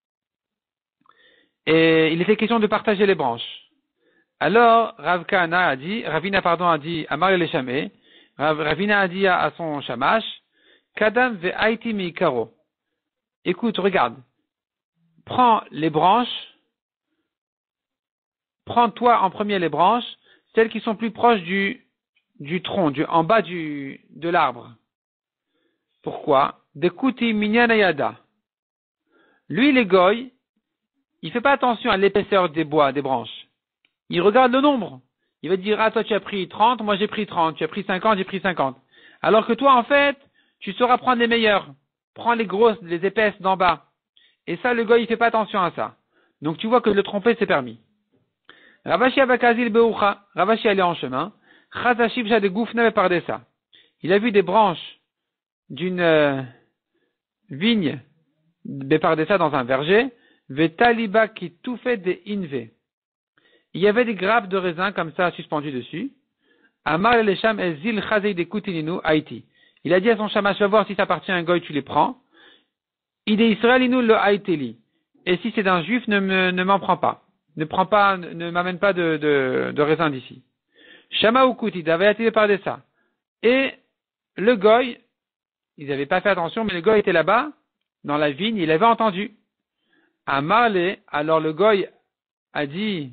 Et il était question de partager les branches. Alors, Ravkana a dit, Ravina, pardon, a dit à Marie Leshamé, Ravina a dit à, à son shamash, Kadam ve aiti meikaro. Écoute, regarde, prends les branches, prends toi en premier les branches, celles qui sont plus proches du, du tronc, du, en bas du, de l'arbre. Pourquoi? Dekuti minyanayada. Lui, les goy, il fait pas attention à l'épaisseur des bois, des branches. Il regarde le nombre. Il va dire, ah, toi, tu as pris trente, moi, j'ai pris trente. Tu as pris cinquante, j'ai pris cinquante. Alors que toi, en fait, tu sauras prendre les meilleurs. Prends les grosses, les épaisses d'en bas. Et ça, le goy, il fait pas attention à ça. Donc, tu vois que le tromper, c'est permis. Ravashi abakazil beucha. Ravashi allait en chemin. Chazashibja de goufna pardessa. Il a vu des branches d'une euh, vigne bepardessa dans un verger. Vetaliba qui tout fait des inve. Il y avait des grappes de raisin comme ça suspendues dessus. Amar lesham ezil chazei de kutininu haïti. Il a dit à son shamash, va voir si ça appartient à un goy, tu les prends. Ide israelinu le haïteli. Et si c'est d'un juif, ne, me, ne m'en prends pas. Ne prends pas, ne, ne m'amène pas de, de, de raisin d'ici. Shama ou kuti, avait attiré par des ça. Et le goy, ils n'avaient pas fait attention, mais le goy était là-bas, dans la vigne, il avait entendu. Amarle, alors le goy a dit,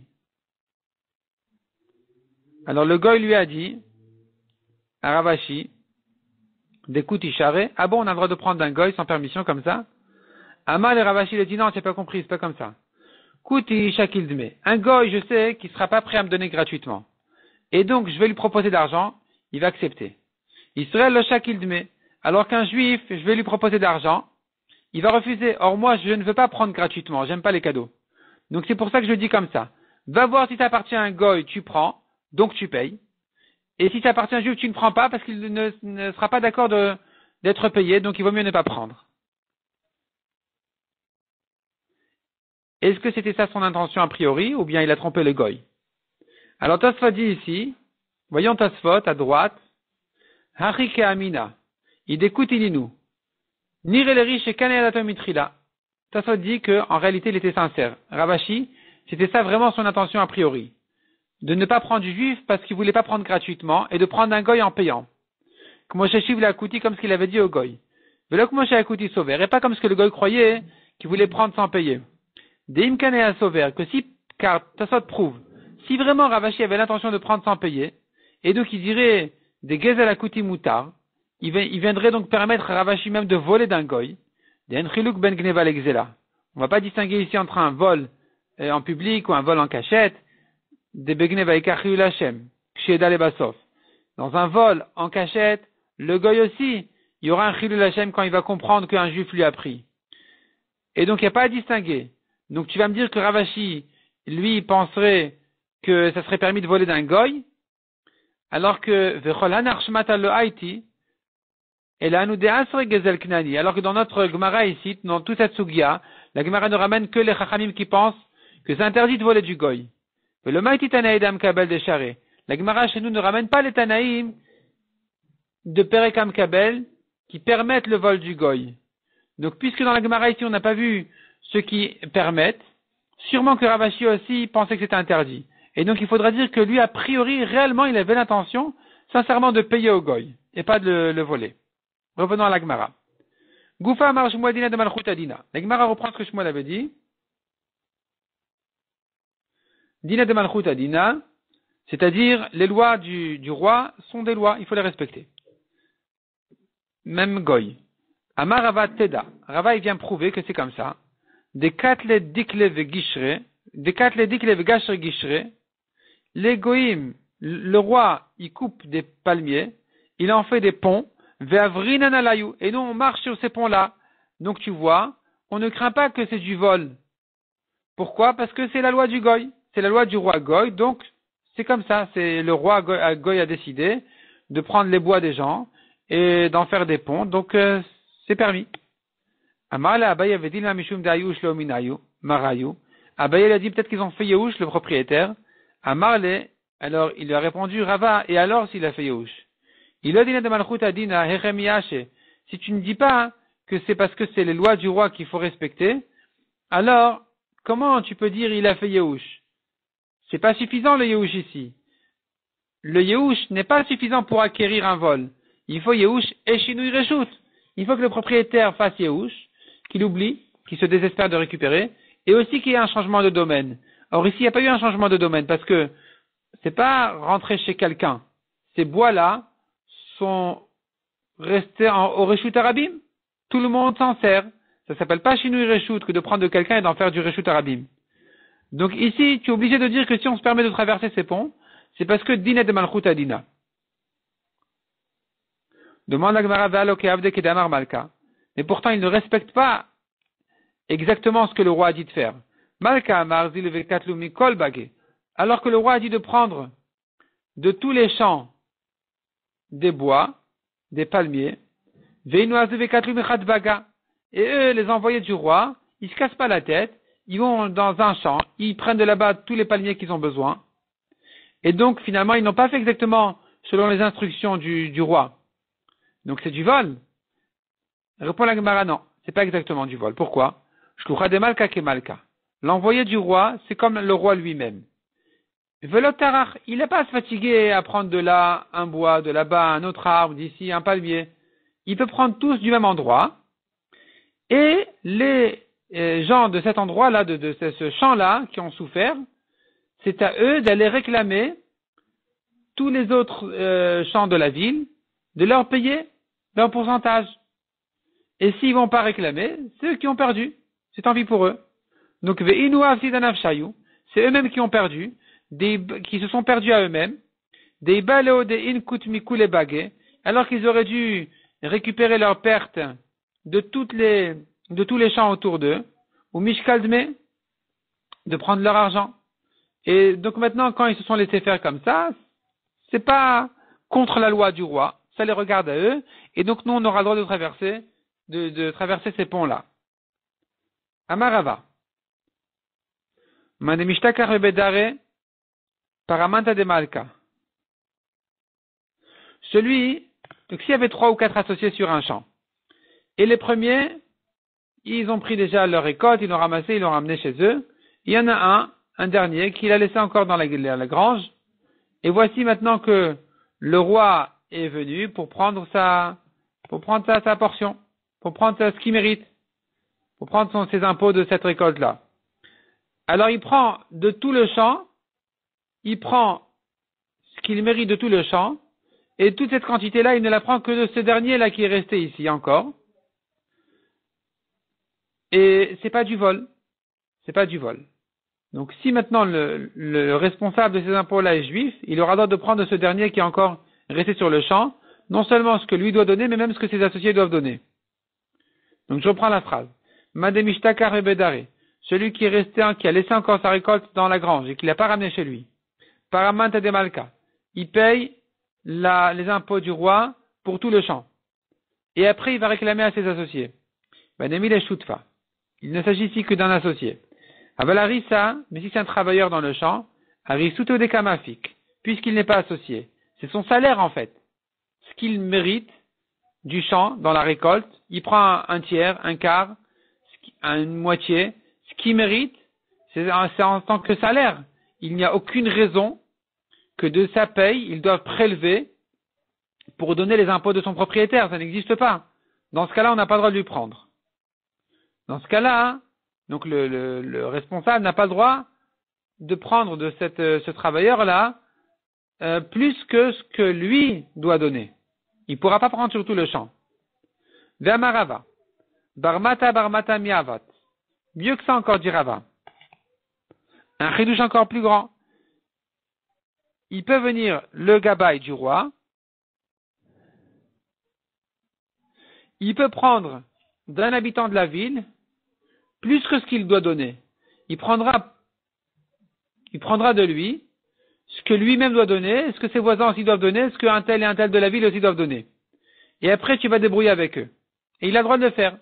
alors le goy lui a dit, à Ravashi, des Kouticharé, ah bon, on a le droit de prendre d'un goy sans permission comme ça? Amal et Ravashi lui a dit, non, tu n'as pas compris, c'est pas comme ça. Kouti Shakildme, un goy, je sais qu'il ne sera pas prêt à me donner gratuitement. Et donc, je vais lui proposer d'argent, il va accepter. Israël le Shakildme, alors qu'un juif, je vais lui proposer d'argent, il va refuser. Or, moi, je ne veux pas prendre gratuitement, j'aime pas les cadeaux. Donc, c'est pour ça que je dis comme ça. Va voir si ça appartient à un goy, tu prends, donc tu payes. Et si ça appartient à un juif, tu ne prends pas parce qu'il ne, ne sera pas d'accord de, d'être payé, donc il vaut mieux ne pas prendre. Est-ce que c'était ça son intention a priori, ou bien il a trompé le goy? Alors Tosfot dit ici, voyons Tosfot à droite, Hachike Amina, idekutininu, Nireleri shekane alatomitrila. Tosfot dit qu'en réalité il était sincère. Ravashi, c'était ça vraiment son intention a priori. De ne pas prendre du juif parce qu'il voulait pas prendre gratuitement et de prendre un goy en payant. Comme Moshe Shiv l'a Akuti comme ce qu'il avait dit au goy. Mais là que Moshe Akuti sauver, et pas comme ce que le goy croyait qu'il voulait prendre sans payer. Deim Kane a sauver, que si, car Tosfot prouve, si vraiment Ravashi avait l'intention de prendre sans payer, et donc il dirait des Gezel Akuti Moutar, il viendrait donc permettre à Ravashi même de voler d'un goy, des Enchiluk Ben Gneva Legzela. On va pas distinguer ici entre un vol euh, en public ou un vol en cachette, des Begneva Ekachiu Lachem, Kshieda Lebasof. Dans un vol en cachette, le goy aussi, il y aura un Chilul Lachem quand il va comprendre qu'un juif lui a pris. Et donc il n'y a pas à distinguer. Donc tu vas me dire que Ravashi, lui, penserait que ça serait permis de voler d'un goy, alors que Vechol Arshmata le Haïti, et là nous Asre Gezel Knani, alors que dans notre Gemara ici, dans toute cette Sugia, la Gemara ne ramène que les Chachamim qui pensent que c'est interdit de voler du goy. Mais le Maïti Tanaïdam Kabel de Charé, la Gemara chez nous ne ramène pas les Tanaïm de Perekam Kabel qui permettent le vol du goy. Donc puisque dans la Gemara ici on n'a pas vu ceux qui permettent, sûrement que Ravashi aussi pensait que c'était interdit. Et donc il faudra dire que lui, a priori, réellement, il avait l'intention, sincèrement, de payer au goy, et pas de le, le voler. Revenons à la Gemara. Goufa mar Shmuadina de Malchut Adina. La Gemara reprend ce que Shmuel avait dit. Dina de Malchut Adina, c'est-à-dire les lois du, du roi sont des lois, il faut les respecter. Même goy. Amar Rava Teda. Rava, il vient prouver que c'est comme ça. Des katle dikle vegishre, des katle dikle vegashre gishre, les goïm, le roi, il coupe des palmiers, il en fait des ponts, ve'avrinanalayou, et nous on marche sur ces ponts-là. Donc tu vois, on ne craint pas que c'est du vol. Pourquoi? Parce que c'est la loi du goy, c'est la loi du roi goy, donc c'est comme ça, c'est le roi goy, goy a décidé de prendre les bois des gens et d'en faire des ponts, donc euh, c'est permis. Amala Abaye avait dit la mishum d'ayush le minayu, marayu. Abaye a dit peut-être qu'ils ont fait Yehush, le propriétaire. Amarle, alors il lui a répondu Rava, et alors s'il a fait Yehush? Il a dit de Malchut Adina, Hechemiyache. Si tu ne dis pas que c'est parce que c'est les lois du roi qu'il faut respecter, alors comment tu peux dire il a fait Yehush? C'est pas suffisant le Yehush ici. Le Yehush n'est pas suffisant pour acquérir un vol. Il faut Yehush et Shinui Reshut. Il faut que le propriétaire fasse Yehush, qu'il oublie, qu'il se désespère de récupérer, et aussi qu'il y ait un changement de domaine. Or ici, il n'y a pas eu un changement de domaine, parce que c'est pas rentrer chez quelqu'un, ces bois-là sont restés en, au Reshut Arabim. Tout le monde s'en sert. Ça s'appelle pas Shinui Reshut que de prendre de quelqu'un et d'en faire du Reshut Arabim. Donc ici, tu es obligé de dire que si on se permet de traverser ces ponts, c'est parce que Dina de Malchut Adina. Demande la Gemara Ve'aloke Avde Kedamar Malka. Mais pourtant, il ne respecte pas exactement ce que le roi a dit de faire. Malka Amar Zil Vekatlu Mikol Bagé. Alors que le roi a dit de prendre de tous les champs des bois, des palmiers, Veinu Azu Vekatlu Mechat Baga. Et eux, les envoyés du roi, ils se cassent pas la tête, ils vont dans un champ, ils prennent de là-bas tous les palmiers qu'ils ont besoin. Et donc, finalement, ils n'ont pas fait exactement selon les instructions du, du roi. Donc, c'est du vol. Répond la Gemara, non, c'est pas exactement du vol. Pourquoi? Shlucha de Malka ke Malka. L'envoyé du roi, c'est comme le roi lui-même. Velotarach, il n'a pas à se fatiguer à prendre de là un bois, de là-bas un autre arbre, d'ici un palmier. Il peut prendre tous du même endroit. Et les euh, gens de cet endroit-là, de, de ce, ce champ-là, qui ont souffert, c'est à eux d'aller réclamer tous les autres euh, champs de la ville, de leur payer leur pourcentage. Et s'ils vont pas réclamer, c'est eux qui ont perdu. C'est tant pis pour eux. Donc, c'est eux-mêmes qui ont perdu, des, qui se sont perdus à eux-mêmes, des baleo des inkut miku les baguets, alors qu'ils auraient dû récupérer leurs pertes de toutes les, de tous les champs autour d'eux, ou mishkaldme, de prendre leur argent. Et donc maintenant, quand ils se sont laissés faire comme ça, c'est pas contre la loi du roi, ça les regarde à eux, et donc nous on aura le droit de traverser, de, de traverser ces ponts-là. Amarava. Manemishtaka rebedare, paramanta de malka. Celui, donc s'il y avait trois ou quatre associés sur un champ, et les premiers, ils ont pris déjà leur récolte, ils l'ont ramassé, ils l'ont ramené chez eux. Il y en a un, un dernier, qui l'a laissé encore dans la, la, la grange. Et voici maintenant que le roi est venu pour prendre sa, pour prendre sa, sa portion, pour prendre ce qu'il mérite, pour prendre son, ses impôts de cette récolte-là. Alors il prend de tout le champ, il prend ce qu'il mérite de tout le champ, et toute cette quantité-là, il ne la prend que de ce dernier-là qui est resté ici encore. Et c'est pas du vol. C'est pas du vol. Donc si maintenant le, le responsable de ces impôts-là est juif, il aura le droit de prendre de ce dernier qui est encore resté sur le champ, non seulement ce que lui doit donner, mais même ce que ses associés doivent donner. Donc je reprends la phrase. Mademishtaka rebedare. Celui qui est resté, qui a laissé encore sa récolte dans la grange et qui l'a pas ramené chez lui. Paramanta de Malka. Il paye la, les impôts du roi pour tout le champ. Et après il va réclamer à ses associés. Banemil et Shutfa. Il ne s'agit ici que d'un associé. Avalarissa, mais si c'est un travailleur dans le champ, Arisuto de Kamafik, puisqu'il n'est pas associé. C'est son salaire en fait. Ce qu'il mérite du champ dans la récolte, il prend un, un tiers, un quart, une moitié. Ce qu'il mérite, c'est, c'est en tant que salaire. Il n'y a aucune raison que de sa paye, il doit prélever pour donner les impôts de son propriétaire. Ça n'existe pas. Dans ce cas-là, on n'a pas le droit de lui prendre. Dans ce cas-là, donc le, le, le responsable n'a pas le droit de prendre de cette, ce travailleur-là euh, plus que ce que lui doit donner. Il ne pourra pas prendre sur tout le champ. Ve'amarava. Barmata barmata miavat. Mieux que ça encore, dit Rava. Un chidouche encore plus grand. Il peut venir le gabaï du roi. Il peut prendre d'un habitant de la ville plus que ce qu'il doit donner. Il prendra, il prendra de lui ce que lui-même doit donner, ce que ses voisins aussi doivent donner, ce qu'un tel et un tel de la ville aussi doivent donner. Et après, tu vas débrouiller avec eux. Et il a le droit de le faire.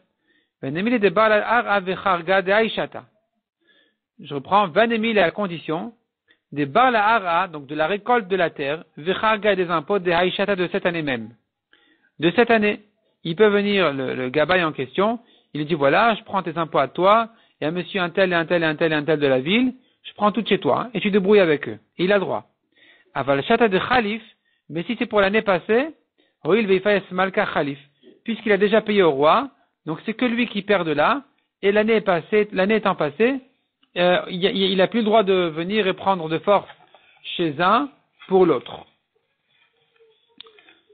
Je reprends, Vanemil à la condition des bar la hara, donc de la récolte de la terre, vecharga des impôts des haïchata de cette année même. De cette année, il peut venir le, le gabaï en question, il dit voilà, je prends tes impôts à toi, et à monsieur un tel et un tel et un tel et un tel de la ville, je prends tout chez toi, hein, et tu débrouilles avec eux. Et il a droit. Aval chata de khalif, mais si c'est pour l'année passée, il veifayes malka khalif, puisqu'il a déjà payé au roi, donc c'est que lui qui perd de là, et l'année est passée, l'année étant passée, euh, il n'a plus le droit de venir et prendre de force chez un pour l'autre.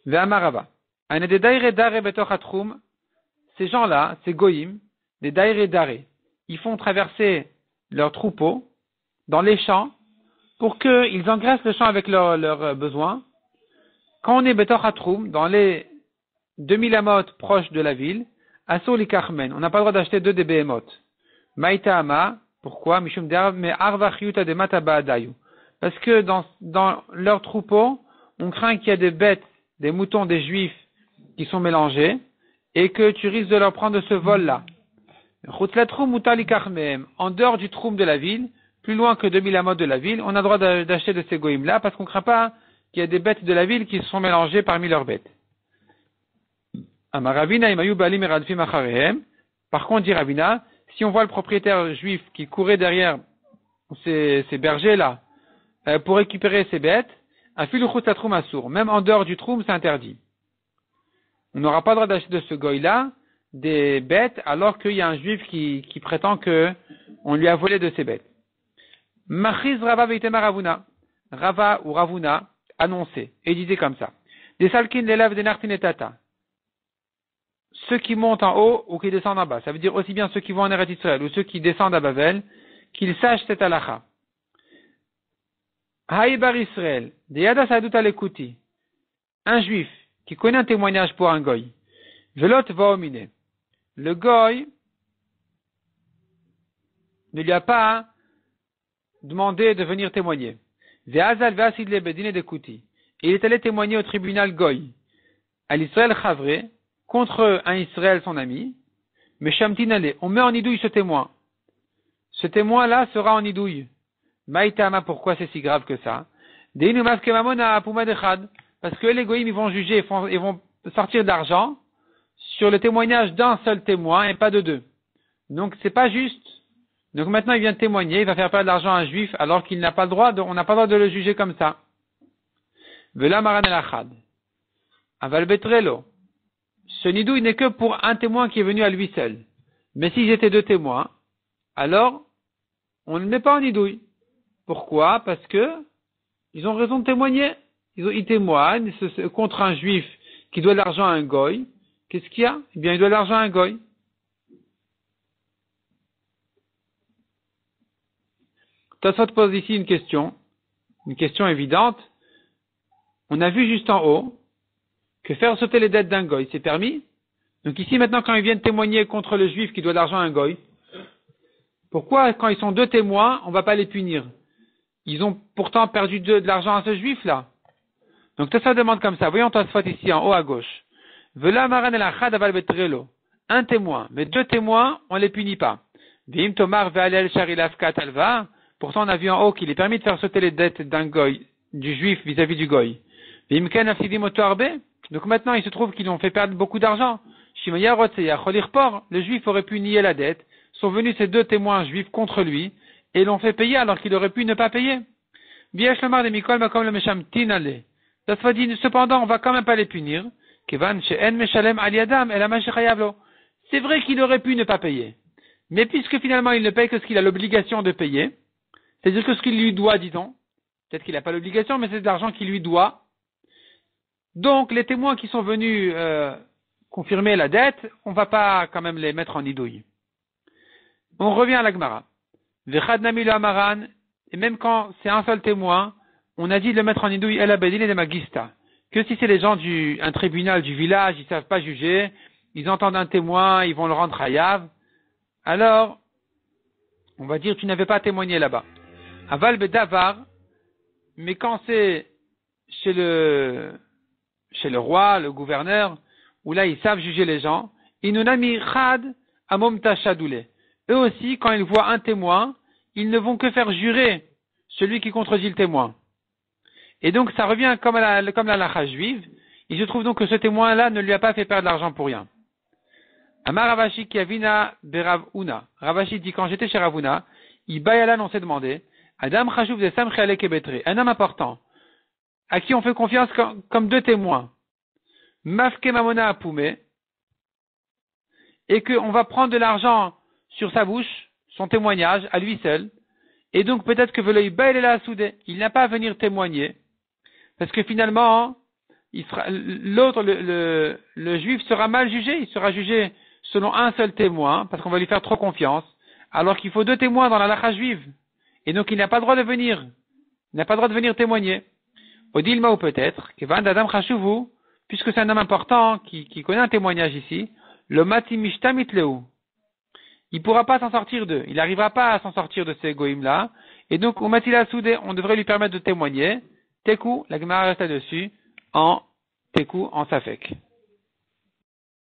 Ve'amarava. Ane de daire dare betoch atrum. Ces gens-là, ces goïm, des daire dare, ils font traverser leurs troupeaux dans les champs pour qu'ils engraissent le champ avec leurs leur besoins. Quand on est betoch atrum, dans les deux mille amotes proches de la ville, asur li karmen, on n'a pas le droit d'acheter deux des behemoth. Maïta ama, pourquoi? Mishum de arvachiyuta de mataba adayu. Parce que dans, dans leurs troupeaux, on craint qu'il y a des bêtes, des moutons, des juifs qui sont mélangés, et que tu risques de leur prendre ce vol-là. En dehors du troum de la ville, plus loin que deux mille amotes de la ville, on a le droit d'acheter de ces goïms-là, parce qu'on ne craint pas qu'il y a des bêtes de la ville qui se sont mélangées parmi leurs bêtes. Par contre, dit Ravina, si on voit le propriétaire juif qui courait derrière ces, ces bergers-là, euh, pour récupérer ces bêtes, même en dehors du troum, c'est interdit. On n'aura pas le droit d'acheter de ce goy-là des bêtes, alors qu'il y a un juif qui, qui prétend que on lui a volé de ces bêtes. Machiz Rava veitema Ravuna. Rava ou Ravuna annonçait et disait comme ça. Des salkin l'élève des nartinetata. Ceux qui montent en haut ou qui descendent en bas. Ça veut dire aussi bien ceux qui vont en Eretz Israël ou ceux qui descendent à Bavel, qu'ils sachent cette halakha. Haïbar Israël, de Yada Sadut Alekuti. Un juif qui connaît un témoignage pour un goy. Velot va ominer. Le goy ne lui a pas demandé de venir témoigner. Ve'azal ve'asid le bedine de Kuti. Et il est allé témoigner au tribunal goy. À l'Israël Chavre, contre un Israël son ami. Mais Shamtinale, on met en idouille ce témoin. Ce témoin-là sera en idouille. Maïtama, pourquoi c'est si grave que ça? Parce que les goïms, ils vont juger, ils vont sortir d'argent sur le témoignage d'un seul témoin et pas de deux. Donc c'est pas juste. Donc maintenant il vient de témoigner, il va faire perdre de l'argent à un juif alors qu'il n'a pas le droit de, on n'a pas le droit de le juger comme ça. Vela maran el achad. Aval betrelo. Ce nidouille n'est que pour un témoin qui est venu à lui seul. Mais s'ils étaient deux témoins, alors on ne le met pas en nidouille. Pourquoi? Parce que ils ont raison de témoigner. Ils, ont, ils témoignent contre un juif qui doit de l'argent à un goy. Qu'est-ce qu'il y a? Eh bien, il doit de l'argent à un goy. Tosfot pose ici une question, une question évidente. On a vu juste en haut que faire sauter les dettes d'un goy, c'est permis. Donc ici, maintenant, quand ils viennent témoigner contre le juif qui doit de l'argent à un goy, pourquoi, quand ils sont deux témoins, on ne va pas les punir? Ils ont pourtant perdu de, de l'argent à ce juif-là. Donc, Tosfot demande comme ça. Voyons Tosfot ici, en haut à gauche. Vela maran el achad aval betrelo. Un témoin, mais deux témoins, on ne les punit pas. Vim tomar ve'alel sharilafka talva. Pourtant, on a vu en haut qu'il est permis de faire sauter les dettes d'un goy, du juif vis-à-vis du goy. Vim ken afsidim oto arbe. Donc maintenant, il se trouve qu'ils ont fait perdre beaucoup d'argent. Shimaya rotseya cholirpor. Le juif aurait pu nier la dette. Sont venus ces deux témoins juifs contre lui et l'ont fait payer alors qu'il aurait pu ne pas payer. Biash lamar de mikol makom le mesham tinale. Ça dit, cependant, on va quand même pas les punir. Kevan she'en meshalem al yadam el amashechayavlo. C'est vrai qu'il aurait pu ne pas payer. Mais puisque finalement il ne paye que ce qu'il a l'obligation de payer, c'est-à-dire que ce qu'il lui doit, disons, peut-être qu'il n'a pas l'obligation, mais c'est de l'argent qu'il lui doit. Donc, les témoins qui sont venus euh, confirmer la dette, on va pas quand même les mettre en idouille. On revient à la Gemara. Vechad nami lo amaran, et même quand c'est un seul témoin, on a dit de le mettre en idouille el abedin et de magista. Que si c'est les gens du, un tribunal du village, ils savent pas juger, ils entendent un témoin, ils vont le rendre hayav, alors, on va dire, tu n'avais pas témoigné là-bas. Aval bedavar, mais quand c'est chez le, chez le roi, le gouverneur, où là ils savent juger les gens, inunami chad amom tashadoule. Eux aussi, quand ils voient un témoin, ils ne vont que faire jurer celui qui contredit le témoin. Et donc ça revient comme la, comme la lacha juive. Il se trouve donc que ce témoin-là ne lui a pas fait perdre l'argent pour rien. Amar Ravashi qui avina beravuna. Ravashi dit quand j'étais chez Ravuna, Ibayalan on s'est demandé, Adam chashuv de sam chalek ebetre, un homme important, à qui on fait confiance comme, comme deux témoins. Mafke mamona apoumé, et qu'on va prendre de l'argent sur sa bouche, son témoignage, à lui seul, et donc peut-être que Veloï Baïlela Soudé, il n'a pas à venir témoigner, parce que finalement, il sera, l'autre, le, le, le juif sera mal jugé, il sera jugé selon un seul témoin, parce qu'on va lui faire trop confiance, alors qu'il faut deux témoins dans la lacha juive. Et donc il n'a pas le droit de venir. Il n'a pas le droit de venir témoigner. Odilma ou peut-être, que Van Adam Chashuvu, puisque c'est un homme important qui, qui connaît un témoignage ici, le Matimishta Mitleu. Il ne pourra pas s'en sortir d'eux. Il n'arrivera pas à s'en sortir de ces goïms-là. Et donc, au Matila Soudé, on devrait lui permettre de témoigner. Tekou, la Gemara reste là-dessus, en Tekou, en Safek.